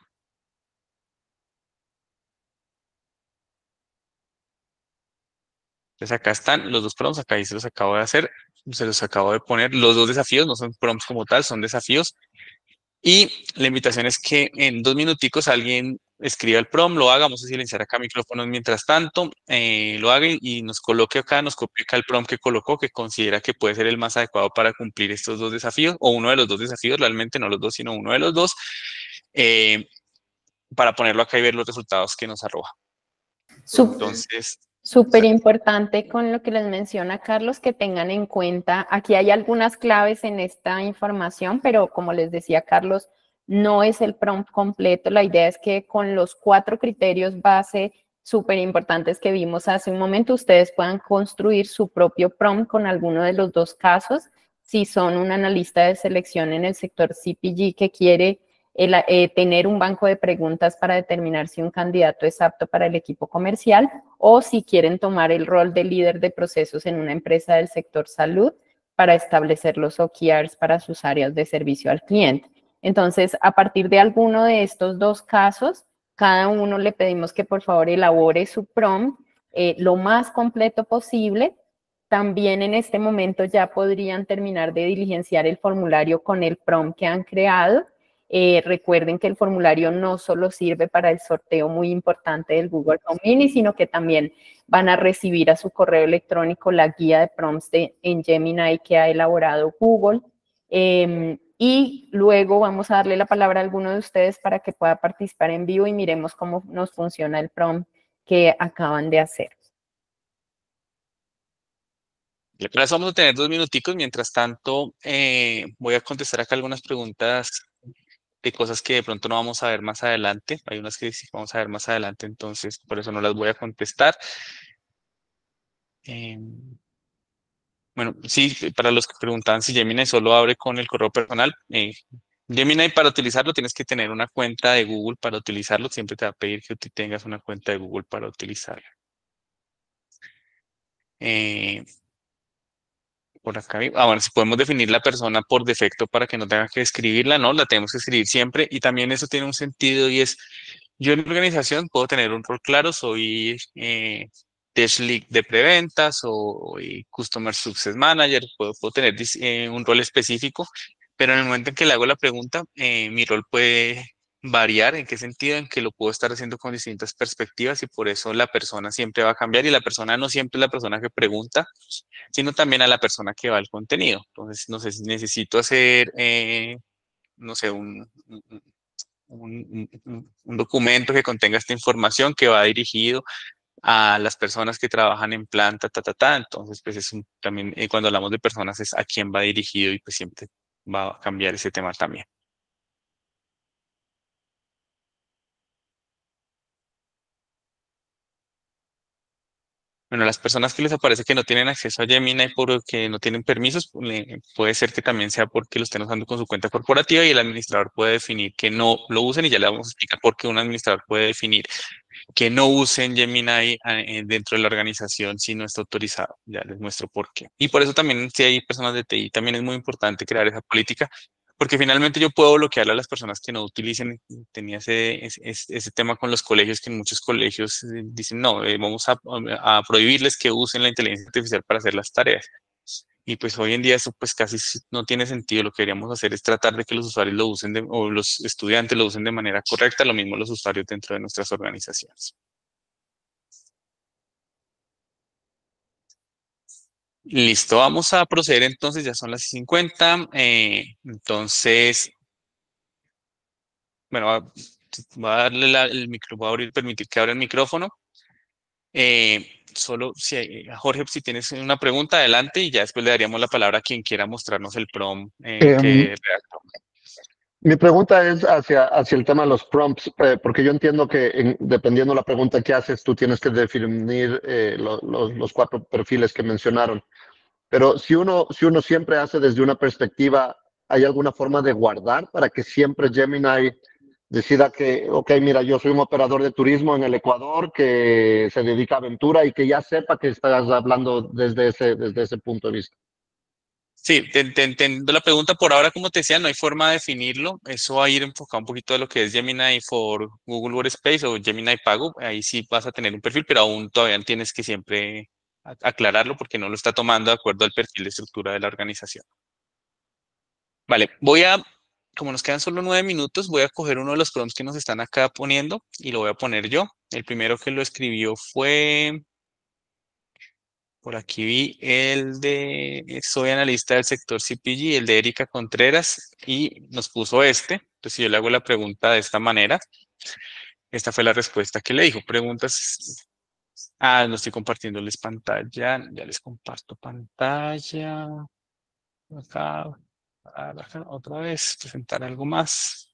Speaker 2: Entonces acá están los dos prompts, acá ahí se los acabo de hacer, se los acabo de poner. Los dos desafíos no son prompts como tal, son desafíos. Y la invitación es que en 2 minuticos alguien escriba el prompt, lo haga, vamos a silenciar acá micrófonos mientras tanto, lo haga y nos coloque acá, nos copie acá el prompt que colocó, que considera que puede ser el más adecuado para cumplir estos dos desafíos, o uno de los dos desafíos, realmente no los dos, sino uno de los dos, para ponerlo acá y ver los resultados que nos arroja. Entonces,
Speaker 6: súper importante con lo que les menciona Carlos, que tengan en cuenta, aquí hay algunas claves en esta información, pero como les decía Carlos, no es el prompt completo. La idea es que con los 4 criterios base súper importantes que vimos hace un momento, ustedes puedan construir su propio prompt con alguno de los 2 casos. Si son un analista de selección en el sector CPG que quiere tener un banco de preguntas para determinar si un candidato es apto para el equipo comercial, o si quieren tomar el rol de líder de procesos en una empresa del sector salud para establecer los OKRs para sus áreas de servicio al cliente. Entonces, a partir de alguno de estos 2 casos, cada uno le pedimos que por favor elabore su prompt lo más completo posible. También en este momento ya podrían terminar de diligenciar el formulario con el prompt que han creado. Recuerden que el formulario no solo sirve para el sorteo muy importante del Google Home Mini, sino que también van a recibir a su correo electrónico la guía de prompts en Gemini que ha elaborado Google. Y luego vamos a darle la palabra a alguno de ustedes para que pueda participar en vivo y miremos cómo nos funciona el prompt que acaban de hacer.
Speaker 2: Para eso vamos a tener 2 minuticos. Mientras tanto, voy a contestar acá algunas preguntas de cosas que de pronto no vamos a ver más adelante. Hay unas que sí vamos a ver más adelante, entonces por eso no las voy a contestar. Bueno, sí, para los que preguntaban si Gemini solo abre con el correo personal, Gemini para utilizarlo tienes que tener una cuenta de Google para utilizarlo. Siempre te va a pedir que tú tengas una cuenta de Google para utilizarlo. Por acá, bueno, si podemos definir la persona por defecto para que no tenga que escribirla, no, la tenemos que escribir siempre y también eso tiene un sentido y es, yo en mi organización puedo tener un rol claro, soy Tech Lead de preventas o Customer Success Manager, puedo tener un rol específico, pero en el momento en que le hago la pregunta, mi rol puede variar. ¿En qué sentido? En que lo puedo estar haciendo con distintas perspectivas y por eso la persona siempre va a cambiar y la persona no siempre es la persona que pregunta, sino también a la persona que va al contenido. Entonces, no sé si necesito hacer, no sé, un documento que contenga esta información que va dirigido a las personas que trabajan en planta, Entonces, pues también cuando hablamos de personas es a quién va dirigido y pues siempre va a cambiar ese tema también. Bueno, las personas que les aparece que no tienen acceso a Gemini porque no tienen permisos, puede ser que también sea porque lo estén usando con su cuenta corporativa y el administrador puede definir que no lo usen y ya le vamos a explicar por qué un administrador puede definir que no usen Gemini dentro de la organización si no está autorizado. Ya les muestro por qué. Y por eso también, si hay personas de TI, también es muy importante crear esa política, porque finalmente yo puedo bloquear a las personas que no utilicen. Tenía ese tema con los colegios, que en muchos colegios dicen, no, vamos a prohibirles que usen la inteligencia artificial para hacer las tareas. Y pues hoy en día eso pues casi no tiene sentido. Lo que deberíamos hacer es tratar de que los usuarios lo usen o los estudiantes lo usen de manera correcta, lo mismo los usuarios dentro de nuestras organizaciones. Listo, vamos a proceder entonces, ya son las 50. Entonces, bueno, voy a darle el micro, voy a permitir que abra el micrófono. Solo si Jorge, si tienes una pregunta, adelante, y ya después le daríamos la palabra a quien quiera mostrarnos el prompt que redactó.
Speaker 7: Mi pregunta es hacia el tema de los prompts, porque yo entiendo que dependiendo de la pregunta que haces, tú tienes que definir los 4 perfiles que mencionaron. Pero si uno siempre hace desde una perspectiva, ¿hay alguna forma de guardar para que siempre Gemini decida que, ok, mira, yo soy un operador de turismo en el Ecuador que se dedica a aventura y que ya sepa que estás hablando desde ese punto de vista?
Speaker 2: Sí, te entiendo la pregunta. Por ahora, como te decía, no hay forma de definirlo. Eso va a ir enfocado un poquito a lo que es Gemini for Google Workspace o Gemini Pago. Ahí sí vas a tener un perfil, pero aún todavía tienes que siempre aclararlo porque no lo está tomando de acuerdo al perfil de estructura de la organización. Vale, como nos quedan solo 9 minutos, voy a coger uno de los prompts que nos están acá poniendo y lo voy a poner yo. El primero que lo escribió fue... Por aquí vi el de soy analista del sector CPG, el de Erika Contreras, y nos puso este. Entonces, si yo le hago la pregunta de esta manera, esta fue la respuesta que le dijo. Preguntas. No estoy compartiéndoles pantalla. Ya les comparto pantalla. Acá, otra vez, presentar algo más.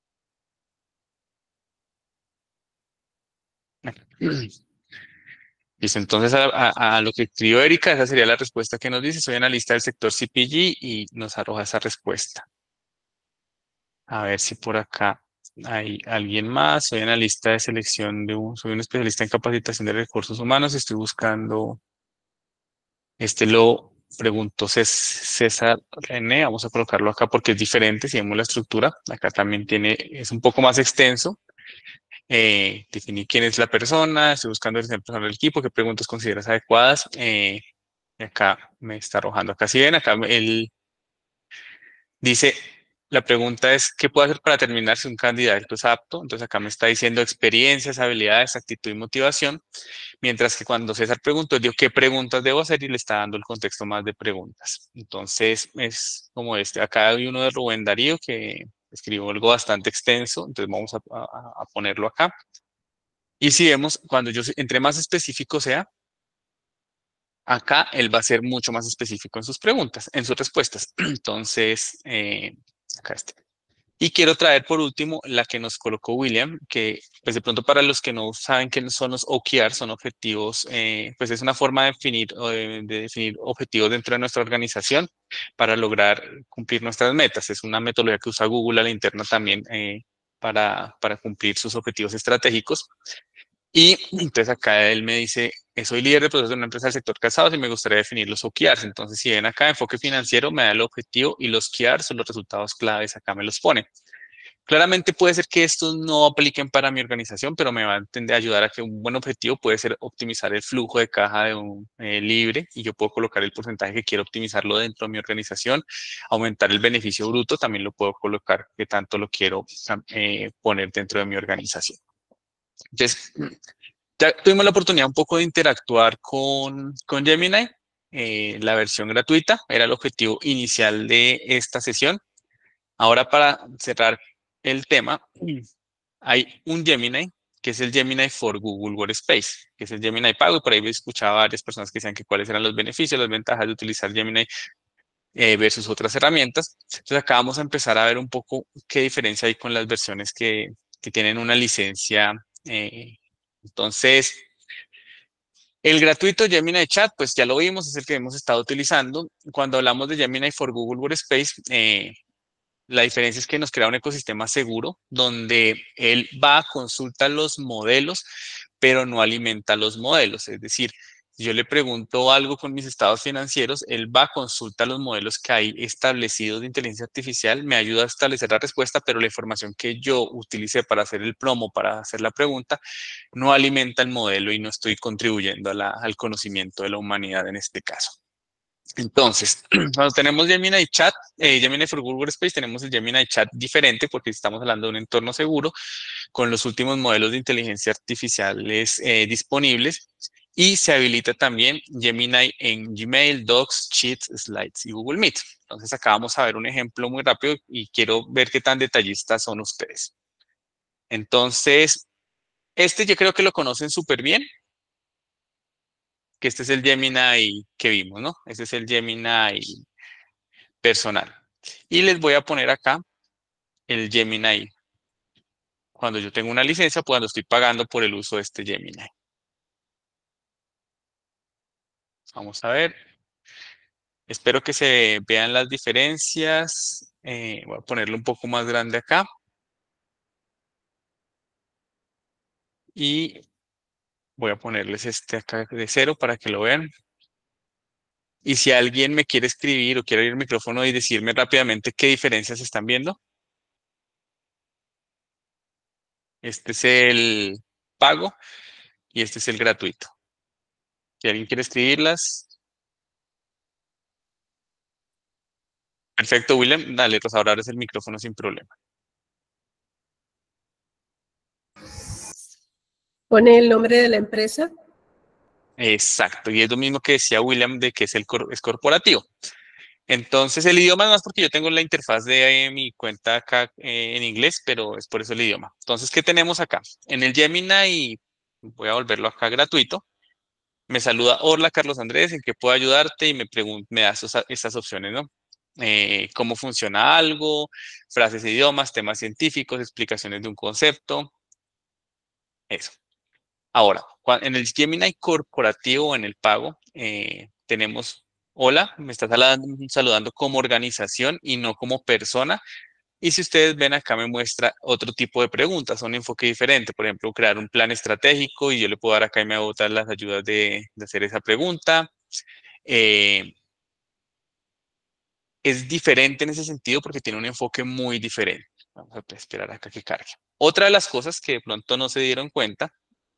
Speaker 2: Listo, entonces a lo que escribió Erika, esa sería la respuesta que nos dice. Soy analista del sector CPG y nos arroja esa respuesta. A ver si por acá hay alguien más. Soy analista de selección soy un especialista en capacitación de recursos humanos. Estoy buscando, lo preguntó César René. Vamos a colocarlo acá porque es diferente. Si vemos la estructura, acá también es un poco más extenso. Definir quién es la persona, estoy buscando el persona del equipo, qué preguntas consideras adecuadas. Y acá me está arrojando. Acá si ven, acá él dice, la pregunta es, ¿qué puedo hacer para determinar si un candidato es apto? Entonces acá me está diciendo experiencias, habilidades, actitud y motivación. Mientras que cuando César preguntó, dijo, ¿qué preguntas debo hacer? Y le está dando el contexto más de preguntas. Entonces es como acá hay uno de Rubén Darío que escribió algo bastante extenso. Entonces vamos a ponerlo acá. Y si vemos, cuando entre más específico sea, acá él va a ser mucho más específico en sus preguntas, en sus respuestas. Entonces, acá está. Y quiero traer por último la que nos colocó William, que pues de pronto para los que no saben qué son los OKR, son objetivos, pues es una forma de definir objetivos dentro de nuestra organización para lograr cumplir nuestras metas. Es una metodología que usa Google a la interna también para cumplir sus objetivos estratégicos. Y entonces acá él me dice, soy líder de procesos de una empresa del sector calzados y me gustaría definir los OKRs. Entonces, si ven acá, enfoque financiero, me da el objetivo y los KRs son los resultados claves, acá me los pone. Claramente puede ser que estos no apliquen para mi organización, pero me va a ayudar a que un buen objetivo puede ser optimizar el flujo de caja de un libre y yo puedo colocar el porcentaje que quiero optimizarlo dentro de mi organización, aumentar el beneficio bruto, también lo puedo colocar que tanto lo quiero poner dentro de mi organización. Entonces, ya tuvimos la oportunidad un poco de interactuar con Gemini. La versión gratuita era el objetivo inicial de esta sesión. Ahora, para cerrar el tema, hay un Gemini, que es el Gemini for Google Workspace, que es el Gemini pago. Y por ahí escuchaba a varias personas que decían que cuáles eran los beneficios, las ventajas de utilizar Gemini versus otras herramientas. Entonces, acá vamos a empezar a ver un poco qué diferencia hay con las versiones que tienen una licencia. Entonces, el gratuito Gemini Chat, pues ya lo vimos, es el que hemos estado utilizando. Cuando hablamos de Gemini for Google Workspace, la diferencia es que nos crea un ecosistema seguro donde él va a consultar los modelos pero no alimenta los modelos. Es decir, si yo le pregunto algo con mis estados financieros, él va, consulta los modelos que hay establecidos de inteligencia artificial, me ayuda a establecer la respuesta, pero la información que yo utilicé para hacer el promo, para hacer la pregunta, no alimenta el modelo y no estoy contribuyendo al conocimiento de la humanidad en este caso. Entonces, cuando tenemos Gemini Chat, Gemini for Google Workspace, tenemos el Gemini Chat diferente porque estamos hablando de un entorno seguro con los últimos modelos de inteligencia artificiales disponibles, y se habilita también Gemini en Gmail, Docs, Sheets, Slides y Google Meet. Entonces acá vamos a ver un ejemplo muy rápido y quiero ver qué tan detallistas son ustedes. Entonces, este yo creo que lo conocen súper bien, que este es el Gemini que vimos, ¿no? Este es el Gemini personal. Y les voy a poner acá el Gemini cuando yo tengo una licencia, cuando estoy pagando por el uso de este Gemini. Vamos a ver. Espero que se vean las diferencias. Voy a ponerlo un poco más grande acá. Y voy a ponerles este acá de 0 para que lo vean. Y si alguien me quiere escribir o quiere abrir el micrófono y decirme rápidamente qué diferencias están viendo. Este es el pago y este es el gratuito. Si alguien quiere escribirlas. Perfecto, William. Dale, Rosa, ahora abres el micrófono sin problema.
Speaker 3: ¿Pone el nombre de la empresa?
Speaker 2: Exacto, y es lo mismo que decía William de que es corporativo. Entonces el idioma no es porque yo tengo la interfaz de mi cuenta acá en inglés, pero es por eso el idioma. Entonces, ¿qué tenemos acá? En el Gemini, voy a volverlo acá gratuito, me saluda, hola Carlos Andrés, ¿en qué puedo ayudarte? Y me da esas opciones, ¿no? Cómo funciona algo, frases e idiomas, temas científicos, explicaciones de un concepto, eso. Ahora, en el Gemini corporativo o en el pago, tenemos, hola, me está saludando como organización y no como persona. Y si ustedes ven acá me muestra otro tipo de preguntas, un enfoque diferente. Por ejemplo, crear un plan estratégico y yo le puedo dar acá y me va a botar las ayudas de hacer esa pregunta. Es diferente en ese sentido porque tiene un enfoque muy diferente. Vamos a esperar acá que cargue. Otra de las cosas que de pronto no se dieron cuenta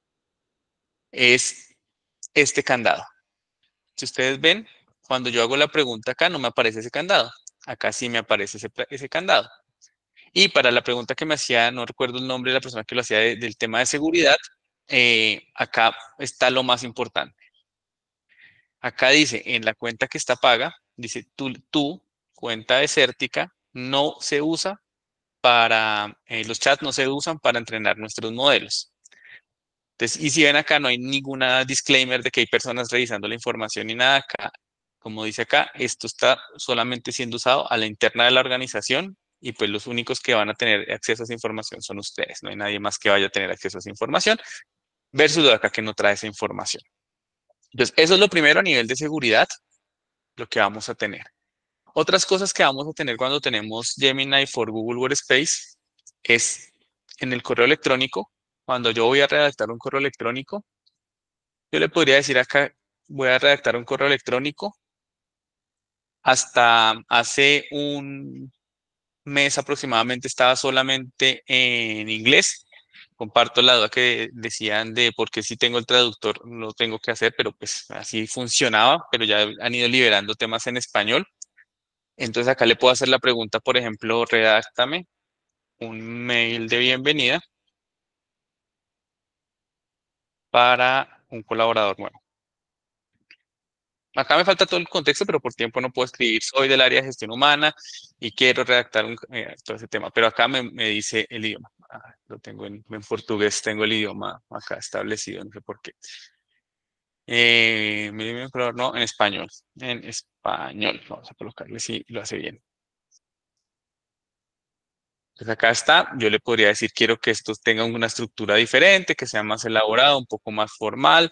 Speaker 2: es este candado. Si ustedes ven, cuando yo hago la pregunta acá no me aparece ese candado. Acá sí me aparece ese candado. Y para la pregunta que me hacía, no recuerdo el nombre de la persona que lo hacía del tema de seguridad, acá está lo más importante. Acá dice, en la cuenta que está paga, dice, tu cuenta desértica no se usa para, los chats no se usan para entrenar nuestros modelos. Entonces, y si ven acá, no hay ninguna disclaimer de que hay personas revisando la información ni nada acá. Como dice acá, esto está solamente siendo usado a la interna de la organización y pues los únicos que van a tener acceso a esa información son ustedes. No hay nadie más que vaya a tener acceso a esa información versus de acá que no trae esa información. Entonces, eso es lo primero a nivel de seguridad, lo que vamos a tener. Otras cosas que vamos a tener cuando tenemos Gemini for Google Workspace es en el correo electrónico. Cuando yo voy a redactar un correo electrónico, yo le podría decir acá, voy a redactar un correo electrónico. Hasta hace un mes aproximadamente estaba solamente en inglés. Comparto la duda que decían de por qué si tengo el traductor lo tengo que hacer, pero pues así funcionaba, pero ya han ido liberando temas en español. Entonces acá le puedo hacer la pregunta, por ejemplo, redáctame un mail de bienvenida para un colaborador nuevo. Acá me falta todo el contexto, pero por tiempo no puedo escribir. Soy del área de gestión humana y quiero redactar todo ese tema. Pero acá me dice el idioma. Lo tengo en portugués, tengo el idioma acá establecido, no sé por qué. No, en español. En español. Vamos a colocarle si lo hace bien. Entonces acá está, yo le podría decir, quiero que esto tenga una estructura diferente, que sea más elaborado, un poco más formal.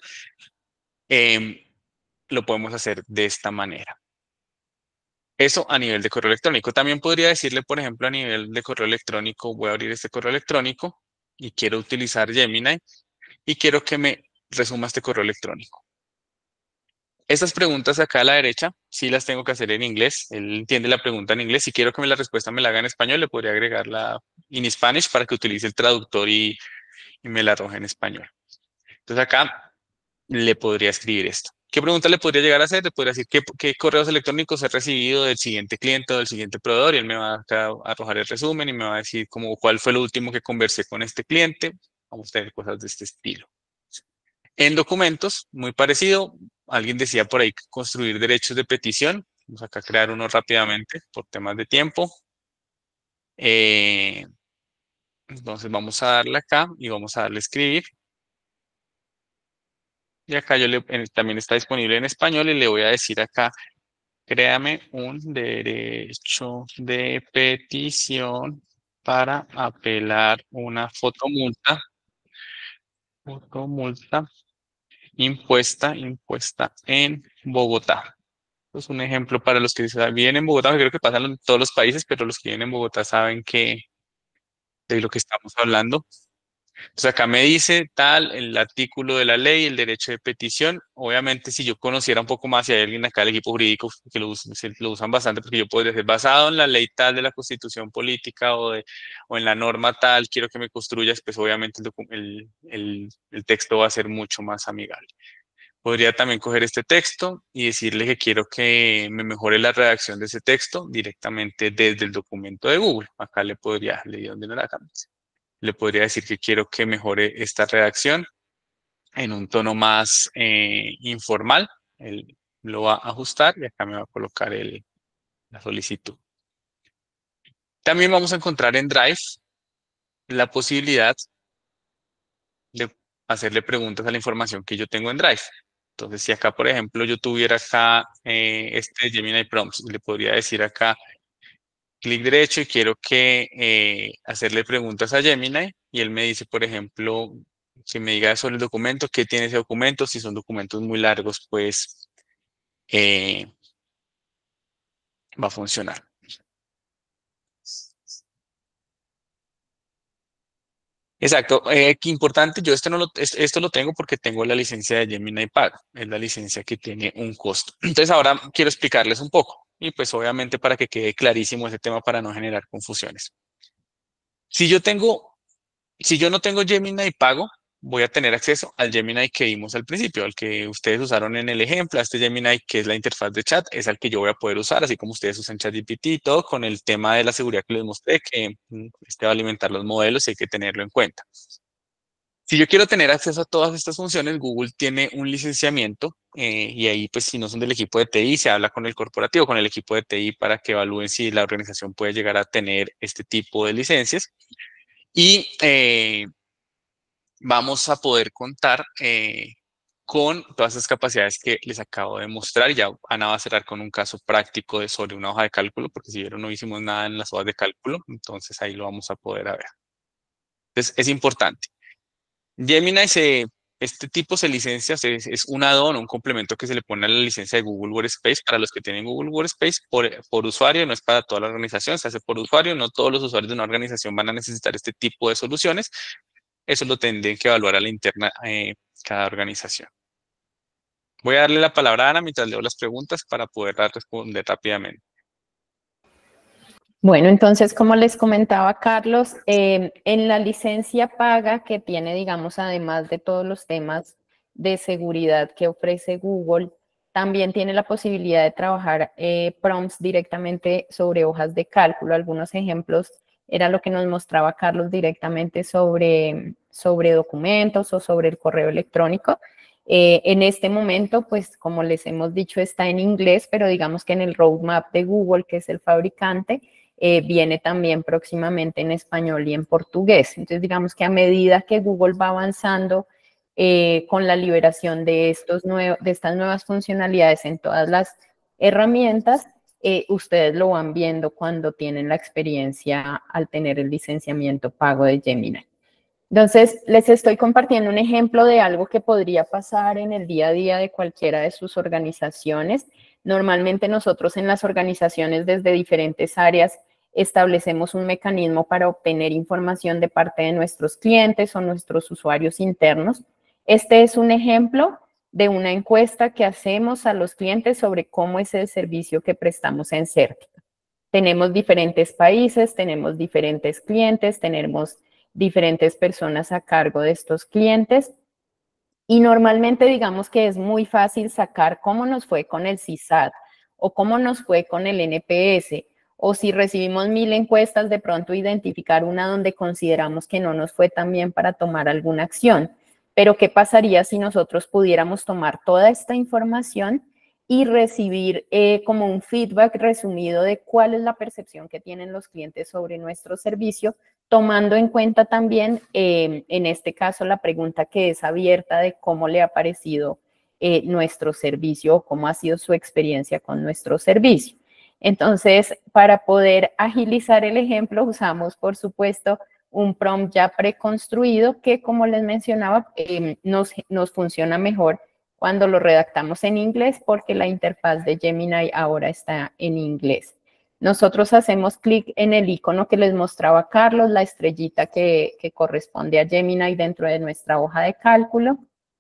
Speaker 2: Lo podemos hacer de esta manera. Eso a nivel de correo electrónico. También podría decirle, por ejemplo, a nivel de correo electrónico, voy a abrir este correo electrónico y quiero utilizar Gemini. y quiero que me resuma este correo electrónico. Estas preguntas acá a la derecha, sí las tengo que hacer en inglés. Él entiende la pregunta en inglés. Si quiero que la respuesta me la haga en español, le podría agregar la in Spanish para que utilice el traductor y me la arroje en español. Entonces acá le podría escribir esto. ¿Qué pregunta le podría llegar a hacer? Le podría decir qué correos electrónicos he recibido del siguiente cliente o del siguiente proveedor, y él me va a arrojar el resumen y me va a decir cuál fue lo último que conversé con este cliente. Vamos a tener cosas de este estilo. En documentos, muy parecido. Alguien decía por ahí construir derechos de petición. Vamos acá a crear uno rápidamente por temas de tiempo. Entonces vamos a darle acá y vamos a darle escribir. Y acá también está disponible en español y le voy a decir acá, créame un derecho de petición para apelar una fotomulta impuesta en Bogotá. Es un ejemplo para los que viven en Bogotá, que creo que pasan en todos los países, pero los que viven en Bogotá saben de lo que estamos hablando. Entonces acá me dice el artículo de la ley, el derecho de petición. Obviamente, si yo conociera un poco más, si hay alguien acá del equipo jurídico que lo usan bastante, porque yo podría ser basado en la ley tal de la Constitución Política o en la norma tal, quiero que me construyas, pues obviamente el texto va a ser mucho más amigable. Podría también coger este texto y decirle que quiero que me mejore la redacción de ese texto directamente desde el documento de Google. Acá le podría decir que quiero que mejore esta redacción en un tono más informal. Él lo va a ajustar y acá me va a colocar la solicitud. También vamos a encontrar en Drive la posibilidad de hacerle preguntas a la información que yo tengo en Drive. Entonces, si acá, por ejemplo, yo tuviera acá este Gemini Prompts, le podría decir acá, clic derecho y quiero hacerle preguntas a Gemini, y él me dice, por ejemplo, que me diga sobre el documento, qué tiene ese documento. Si son documentos muy largos, pues va a funcionar. Exacto, qué importante, yo esto lo tengo porque tengo la licencia de Gemini Pago, es la licencia que tiene un costo. Entonces ahora quiero explicarles un poco, y pues obviamente para que quede clarísimo ese tema para no generar confusiones. Si yo no tengo Gemini Pago, voy a tener acceso al Gemini que vimos al principio, al que ustedes usaron en el ejemplo, a este Gemini que es la interfaz de chat, es al que yo voy a poder usar, así como ustedes usan ChatGPT y todo, con el tema de la seguridad que les mostré, que este va a alimentar los modelos y hay que tenerlo en cuenta. Si yo quiero tener acceso a todas estas funciones, Google tiene un licenciamiento y ahí, pues, si no son del equipo de TI, se habla con el corporativo, con el equipo de TI para que evalúen si la organización puede llegar a tener este tipo de licencias. Y vamos a poder contar con todas esas capacidades que les acabo de mostrar. Ya Ana va a cerrar con un caso práctico sobre una hoja de cálculo, porque si vieron no hicimos nada en las hojas de cálculo, entonces ahí lo vamos a poder ver. Entonces es importante. Gemini este tipo se licencia, es un add-on, un complemento que se le pone a la licencia de Google Workspace para los que tienen Google Workspace por usuario, no es para toda la organización, se hace por usuario, no todos los usuarios de una organización van a necesitar este tipo de soluciones. Eso lo tendrán que evaluar a la interna cada organización. Voy a darle la palabra a Ana mientras leo las preguntas para poder responder rápidamente.
Speaker 6: Bueno, entonces, como les comentaba Carlos, en la licencia paga que tiene, digamos, además de todos los temas de seguridad que ofrece Google, también tiene la posibilidad de trabajar prompts directamente sobre hojas de cálculo. Algunos ejemplos era lo que nos mostraba Carlos directamente sobre documentos o sobre el correo electrónico. En este momento, pues, como les hemos dicho, está en inglés, pero digamos que en el roadmap de Google, que es el fabricante, viene también próximamente en español y en portugués. Entonces, digamos que a medida que Google va avanzando con la liberación de estas nuevas funcionalidades en todas las herramientas, ustedes lo van viendo cuando tienen la experiencia al tener el licenciamiento pago de Gemini. Entonces, les estoy compartiendo un ejemplo de algo que podría pasar en el día a día de cualquiera de sus organizaciones. Normalmente nosotros en las organizaciones desde diferentes áreas establecemos un mecanismo para obtener información de parte de nuestros clientes o nuestros usuarios internos. Este es un ejemplo de una encuesta que hacemos a los clientes sobre cómo es el servicio que prestamos en Certica. Tenemos diferentes países, tenemos diferentes clientes, tenemos diferentes personas a cargo de estos clientes y normalmente digamos que es muy fácil sacar cómo nos fue con el CSAT o cómo nos fue con el NPS o si recibimos 1000 encuestas de pronto identificar una donde consideramos que no nos fue tan bien para tomar alguna acción. Pero ¿qué pasaría si nosotros pudiéramos tomar toda esta información y recibir como un feedback resumido de cuál es la percepción que tienen los clientes sobre nuestro servicio, tomando en cuenta también, en este caso, la pregunta que es abierta de cómo le ha parecido nuestro servicio o cómo ha sido su experiencia con nuestro servicio? Entonces, para poder agilizar el ejemplo, usamos, por supuesto, un prompt ya preconstruido que, como les mencionaba, nos funciona mejor cuando lo redactamos en inglés porque la interfaz de Gemini ahora está en inglés. Nosotros hacemos clic en el icono que les mostraba Carlos, la estrellita que corresponde a Gemini dentro de nuestra hoja de cálculo.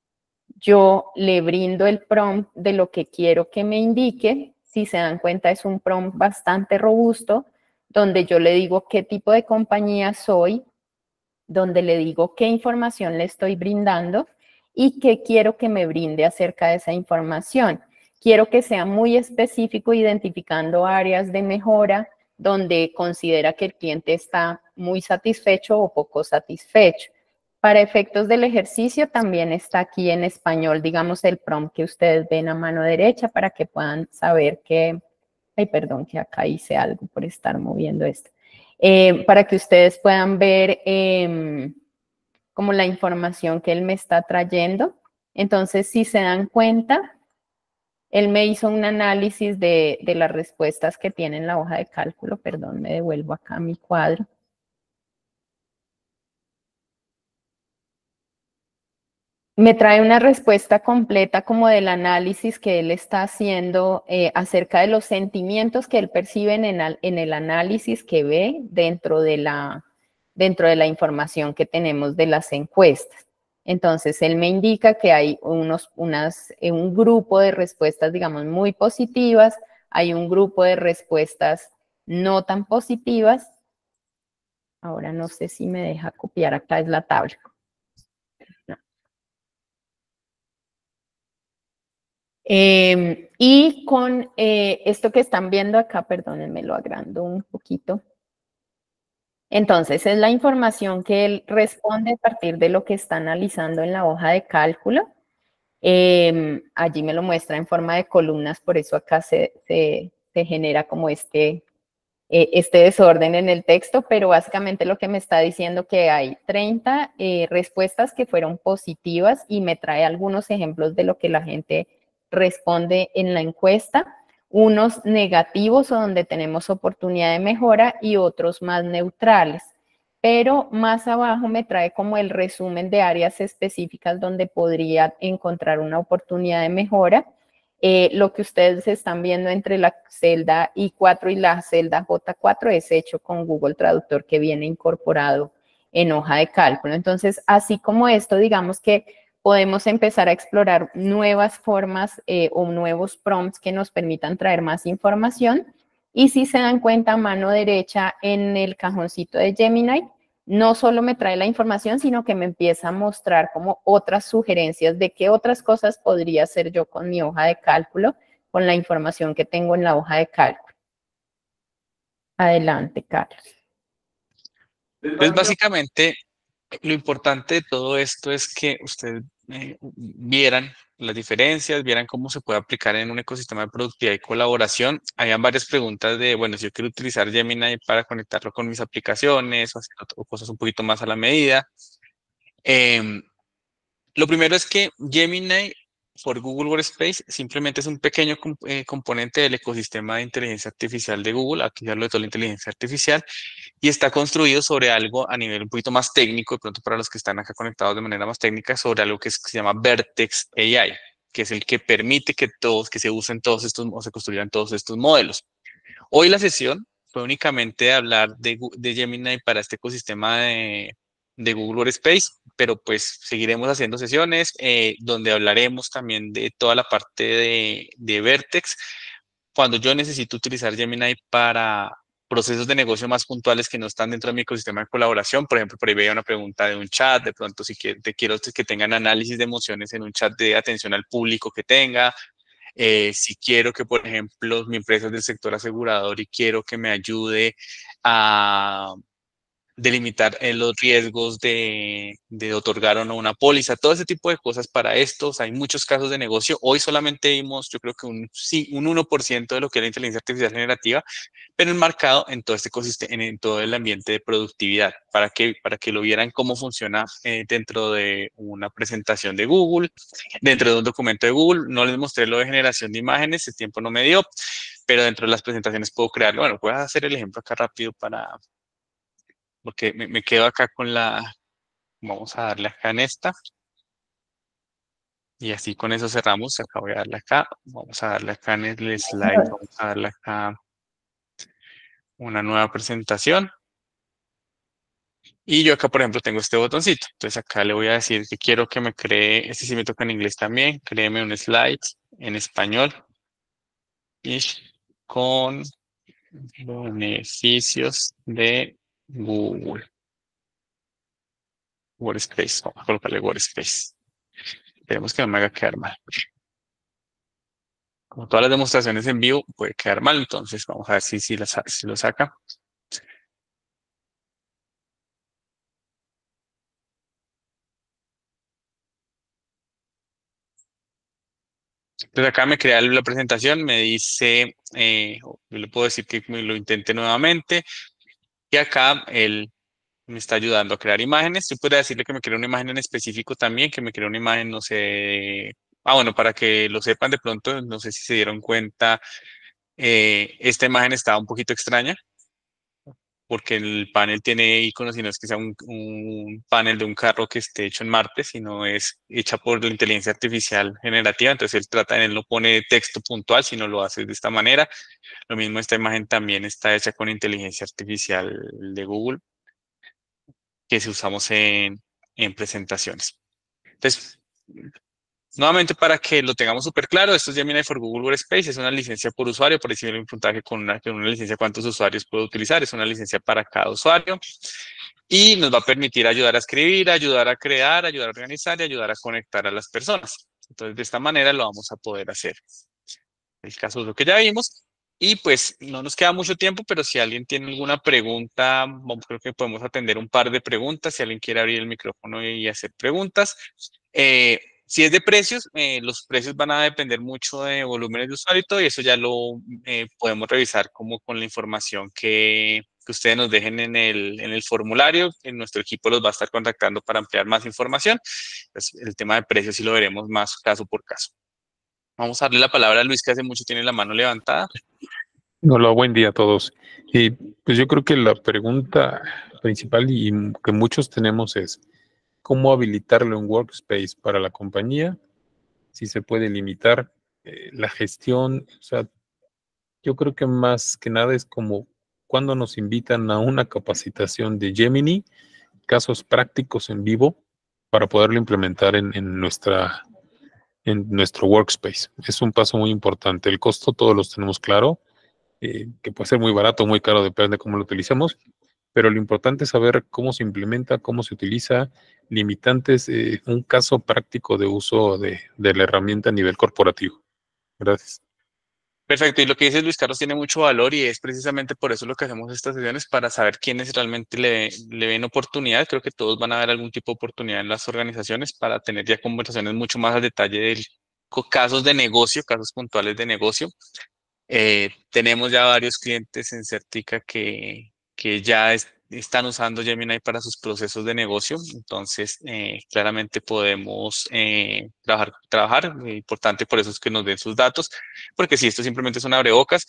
Speaker 6: Yo le brindo el prompt de lo que quiero que me indique. Si se dan cuenta, es un prompt bastante robusto, donde yo le digo qué tipo de compañía soy, donde le digo qué información le estoy brindando y qué quiero que me brinde acerca de esa información. Quiero que sea muy específico, identificando áreas de mejora donde considera que el cliente está muy satisfecho o poco satisfecho. Para efectos del ejercicio también está aquí en español, digamos, el prompt que ustedes ven a mano derecha para que puedan saber que... Ay, perdón, que acá hice algo por estar moviendo esto. Para que ustedes puedan ver como la información que él me está trayendo. Entonces, si se dan cuenta, él me hizo un análisis de las respuestas que tiene en la hoja de cálculo. Perdón, me devuelvo acá a mi cuadro. Me trae una respuesta completa como del análisis que él está haciendo acerca de los sentimientos que él percibe en el análisis que ve dentro de la información que tenemos de las encuestas. Entonces, él me indica que hay un grupo de respuestas, digamos, muy positivas, hay un grupo de respuestas no tan positivas. Ahora no sé si me deja copiar, acá es la tabla. No. Y con esto que están viendo acá, perdónenme, lo agrando un poquito. Entonces, es la información que él responde a partir de lo que está analizando en la hoja de cálculo. Allí me lo muestra en forma de columnas, por eso acá se genera como este desorden en el texto, pero básicamente lo que me está diciendo que hay 30 respuestas que fueron positivas y me trae algunos ejemplos de lo que la gente responde en la encuesta, unos negativos o donde tenemos oportunidad de mejora y otros más neutrales. Pero más abajo me trae como el resumen de áreas específicas donde podría encontrar una oportunidad de mejora. Lo que ustedes están viendo entre la celda I4 y la celda J4 es hecho con Google Traductor que viene incorporado en hoja de cálculo. Entonces, así como esto, digamos que podemos empezar a explorar nuevas formas o nuevos prompts que nos permitan traer más información. Y si se dan cuenta, a mano derecha en el cajoncito de Gemini, no solo me trae la información, sino que me empieza a mostrar como otras sugerencias de qué otras cosas podría hacer yo con mi hoja de cálculo, con la información que tengo en la hoja de cálculo. Adelante, Carlos.
Speaker 2: Pues básicamente, lo importante de todo esto es que ustedes vieran las diferencias, vieran cómo se puede aplicar en un ecosistema de productividad y colaboración. Habían varias preguntas de, bueno, si yo quiero utilizar Gemini para conectarlo con mis aplicaciones o hacer cosas un poquito más a la medida. Lo primero es que Gemini por Google Workspace simplemente es un pequeño componente del ecosistema de inteligencia artificial de Google. Aquí ya lo de toda la inteligencia artificial. Y está construido sobre algo a nivel un poquito más técnico, de pronto para los que están acá conectados de manera más técnica, sobre algo que se llama Vertex AI, que es el que permite que se usen todos estos o se construyan todos estos modelos. Hoy la sesión fue únicamente hablar de Gemini para este ecosistema de Google Workspace, pero pues seguiremos haciendo sesiones donde hablaremos también de toda la parte de Vertex. Cuando yo necesito utilizar Gemini para procesos de negocio más puntuales que no están dentro de mi ecosistema de colaboración, por ejemplo, por ahí veía una pregunta de un chat, de pronto si quiero que tengan análisis de emociones en un chat de atención al público que tenga, si quiero que, por ejemplo, mi empresa es del sector asegurador y quiero que me ayude a delimitar los riesgos de otorgar o no una póliza, todo ese tipo de cosas para estos. Hay muchos casos de negocio. Hoy solamente vimos, yo creo que un 1% de lo que es la inteligencia artificial generativa, pero enmarcado en todo este ecosistema, en todo el ambiente de productividad, para que lo vieran cómo funciona dentro de una presentación de Google, dentro de un documento de Google. No les mostré lo de generación de imágenes, el tiempo no me dio, pero dentro de las presentaciones puedo crearlo. Bueno, voy a hacer el ejemplo acá rápido porque me quedo acá con vamos a darle acá en esta. Y así con eso cerramos. Acá voy a darle acá. Vamos a darle acá en el slide. Vamos a darle acá una nueva presentación. Y yo acá, por ejemplo, tengo este botoncito. Entonces acá le voy a decir que quiero que me cree, este sí me toca en inglés también, créeme un slide en español. Y con beneficios de Google. Workspace, vamos a colocarle Workspace. Esperemos que no me haga quedar mal. Como todas las demostraciones en vivo, puede quedar mal, entonces vamos a ver si lo saca. Entonces acá me crea la presentación, me dice, yo le puedo decir que lo intente nuevamente, y acá él me está ayudando a crear imágenes. Yo podría decirle que me cree una imagen en específico también, que me cree una imagen, no sé, bueno, para que lo sepan de pronto, no sé si se dieron cuenta, esta imagen estaba un poquito extraña, porque el panel tiene iconos y no es que sea un panel de un carro que esté hecho en Marte, sino es hecha por la inteligencia artificial generativa. Entonces él no pone texto puntual, sino lo hace de esta manera. Lo mismo, esta imagen también está hecha con inteligencia artificial de Google, que se usamos en presentaciones. Entonces, nuevamente, para que lo tengamos súper claro, esto es Gemini for Google Workspace, es una licencia por usuario, por decirlo en puntaje con una licencia, ¿cuántos usuarios puedo utilizar? Es una licencia para cada usuario y nos va a permitir ayudar a escribir, ayudar a crear, ayudar a organizar y ayudar a conectar a las personas. Entonces, de esta manera lo vamos a poder hacer. El caso es lo que ya vimos. Y pues no nos queda mucho tiempo, pero si alguien tiene alguna pregunta, creo que podemos atender un par de preguntas. Si alguien quiere abrir el micrófono y hacer preguntas. Si es de precios, los precios van a depender mucho de volúmenes de usuario y todo, y eso ya lo podemos revisar como con la información que ustedes nos dejen en el formulario. En nuestro equipo los va a estar contactando para ampliar más información. Pues, el tema de precios sí lo veremos más caso por caso. Vamos a darle la palabra a Luis, que hace mucho tiene la mano levantada.
Speaker 8: Hola, buen día a todos. Pues yo creo que la pregunta principal y que muchos tenemos es cómo habilitarlo en Workspace para la compañía, si se puede limitar la gestión. O sea, yo creo que más que nada es como cuando nos invitan a una capacitación de Gemini, casos prácticos en vivo para poderlo implementar en nuestro Workspace. Es un paso muy importante. El costo todos los tenemos claro, que puede ser muy barato o muy caro, depende de cómo lo utilicemos, pero lo importante es saber cómo se implementa, cómo se utiliza, limitantes, un caso práctico de uso de la herramienta a nivel corporativo. Gracias.
Speaker 2: Perfecto, y lo que dice Luis Carlos tiene mucho valor y es precisamente por eso lo que hacemos estas sesiones, para saber quiénes realmente le ven oportunidad. Creo que todos van a ver algún tipo de oportunidad en las organizaciones para tener ya conversaciones mucho más al detalle de casos de negocio, casos puntuales de negocio. Tenemos ya varios clientes en Certica que ya están usando Gemini para sus procesos de negocio, entonces claramente podemos trabajar. Importante por eso es que nos den sus datos, porque si esto simplemente es un abrebocas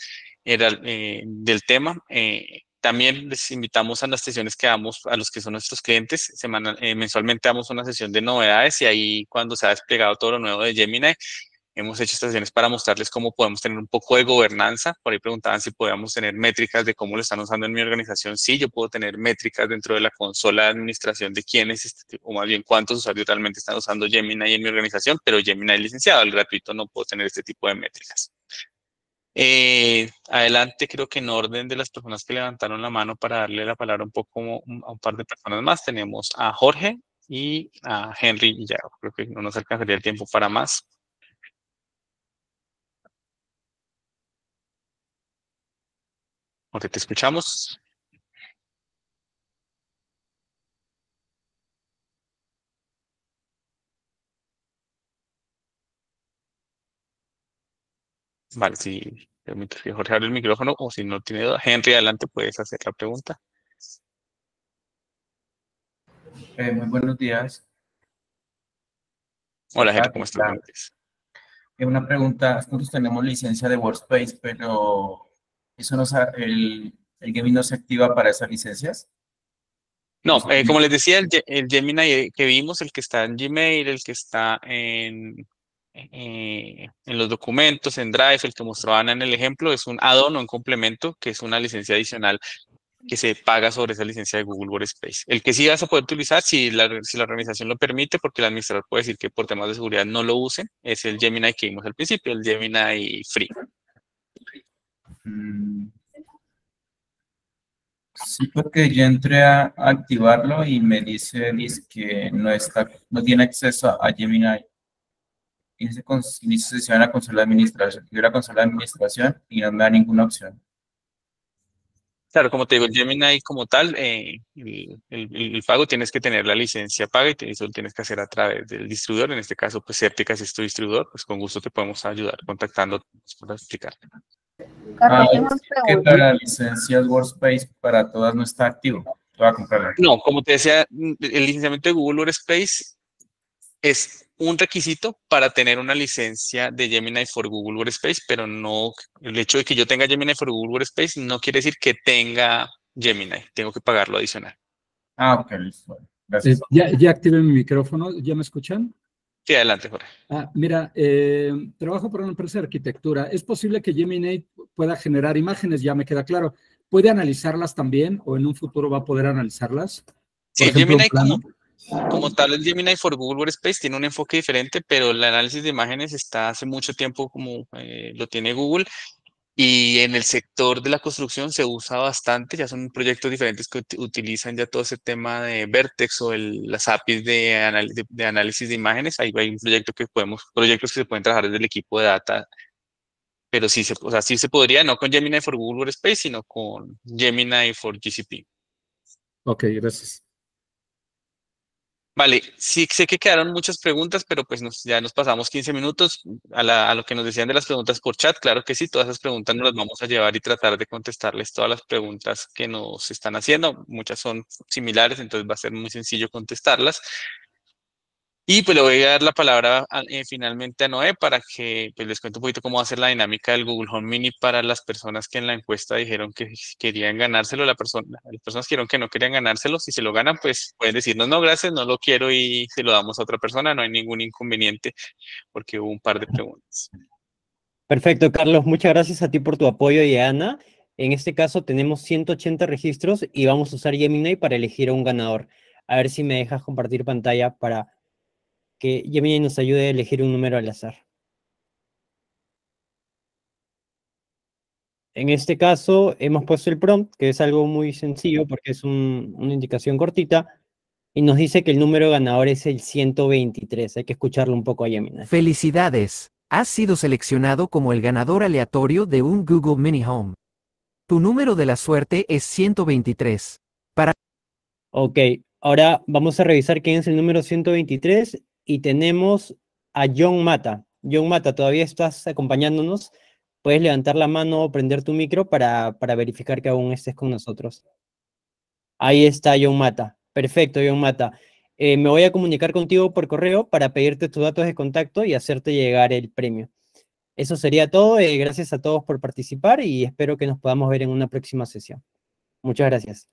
Speaker 2: del tema. También les invitamos a las sesiones que damos a los que son nuestros clientes. Mensualmente damos una sesión de novedades y ahí, cuando se ha desplegado todo lo nuevo de Gemini, hemos hecho estas sesiones para mostrarles cómo podemos tener un poco de gobernanza. Por ahí preguntaban si podíamos tener métricas de cómo lo están usando en mi organización. Sí, yo puedo tener métricas dentro de la consola de administración de quiénes, o más bien cuántos usuarios realmente están usando Gemini en mi organización, pero Gemini licenciado, el gratuito, no puedo tener este tipo de métricas. Adelante, creo que en orden de las personas que levantaron la mano para darle la palabra un poco a un par de personas más, tenemos a Jorge y a Henry, y ya creo que no nos alcanzaría el tiempo para más. Jorge, te escuchamos. Vale, si permites que Jorge abre el micrófono o si no tiene duda. Henry, adelante, puedes hacer la pregunta.
Speaker 9: Muy buenos días.
Speaker 2: Hola, Henry, ¿cómo estás? Buenos días.
Speaker 9: Una pregunta, nosotros tenemos licencia de Workspace, pero eso no, el Gemini no se activa para esas licencias.
Speaker 2: No, como les decía, el Gemini que vimos, el que está en Gmail, el que está en los documentos, en Drive, el que mostró Ana en el ejemplo, es un add-on o un complemento, que es una licencia adicional que se paga sobre esa licencia de Google Workspace. El que sí vas a poder utilizar, si la organización lo permite, porque el administrador puede decir que por temas de seguridad no lo usen, es el Gemini que vimos al principio, el Gemini Free.
Speaker 9: Sí, porque yo entré a activarlo y me dice que no tiene acceso a Gemini. Inicia sesión a la consola de administración. Yo la consola de administración y no me da ninguna opción.
Speaker 2: Claro, como te digo, el Gemini como tal, el pago tienes que tener la licencia paga y eso lo tienes que hacer a través del distribuidor. En este caso, pues Certica es tu distribuidor, pues con gusto te podemos ayudar contactando para explicar.
Speaker 9: Que para licencias Workspace para todas no está activo. Voy a comprarla.
Speaker 2: No, como te decía, el licenciamiento de Google Workspace es un requisito para tener una licencia de Gemini for Google Workspace, pero no, el hecho de que yo tenga Gemini for Google Workspace no quiere decir que tenga Gemini, tengo que pagarlo adicional.
Speaker 9: Ok, listo. Gracias.
Speaker 10: Ya activé mi micrófono, ¿ya me escuchan?
Speaker 2: Sí, adelante, Jorge.
Speaker 10: Mira, trabajo para una empresa de arquitectura. Es posible que Gemini pueda generar imágenes, ya me queda claro. ¿Puede analizarlas también o en un futuro va a poder analizarlas?
Speaker 2: Sí, Gemini como tal, el Gemini for Google Workspace tiene un enfoque diferente, pero el análisis de imágenes está hace mucho tiempo como lo tiene Google. Y en el sector de la construcción se usa bastante, ya son proyectos diferentes que utilizan ya todo ese tema de Vertex o las APIs de análisis de imágenes. Ahí hay proyectos que se pueden trabajar desde el equipo de data, pero sí se podría, no con Gemini for Google Workspace, sino con Gemini for GCP.
Speaker 10: Ok, gracias.
Speaker 2: Vale, sí sé que quedaron muchas preguntas, pero pues ya nos pasamos 15 minutos a lo que nos decían de las preguntas por chat. Claro que sí, todas esas preguntas nos las vamos a llevar y tratar de contestarles todas las preguntas que nos están haciendo. Muchas son similares, entonces va a ser muy sencillo contestarlas. Y pues le voy a dar la palabra finalmente a Noé para que pues, les cuente un poquito cómo va a ser la dinámica del Google Home Mini para las personas que en la encuesta dijeron que querían ganárselo, las personas dijeron que no querían ganárselo. Si se lo ganan, pues pueden decirnos no, gracias, no lo quiero y se lo damos a otra persona, no hay ningún inconveniente porque hubo un par de preguntas.
Speaker 1: Perfecto, Carlos, muchas gracias a ti por tu apoyo y a Ana. En este caso tenemos 180 registros y vamos a usar Gemini para elegir a un ganador. A ver si me dejas compartir pantalla para que Gemini nos ayude a elegir un número al azar. En este caso hemos puesto el prompt, que es algo muy sencillo porque es una indicación cortita, y nos dice que el número ganador es el 123. Hay que escucharlo un poco a Gemini.
Speaker 11: ¡Felicidades! Has sido seleccionado como el ganador aleatorio de un Google Mini Home. Tu número de la suerte es 123.
Speaker 1: Ok, ahora vamos a revisar quién es el número 123 y tenemos a John Mata. John Mata, ¿todavía estás acompañándonos? Puedes levantar la mano o prender tu micro para verificar que aún estés con nosotros. Ahí está John Mata. Perfecto, John Mata. Me voy a comunicar contigo por correo para pedirte tus datos de contacto y hacerte llegar el premio. Eso sería todo. Gracias a todos por participar y espero que nos podamos ver en una próxima sesión. Muchas gracias.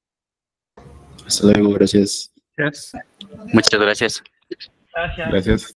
Speaker 12: Hasta luego, gracias.
Speaker 13: Muchas gracias.
Speaker 12: Gracias.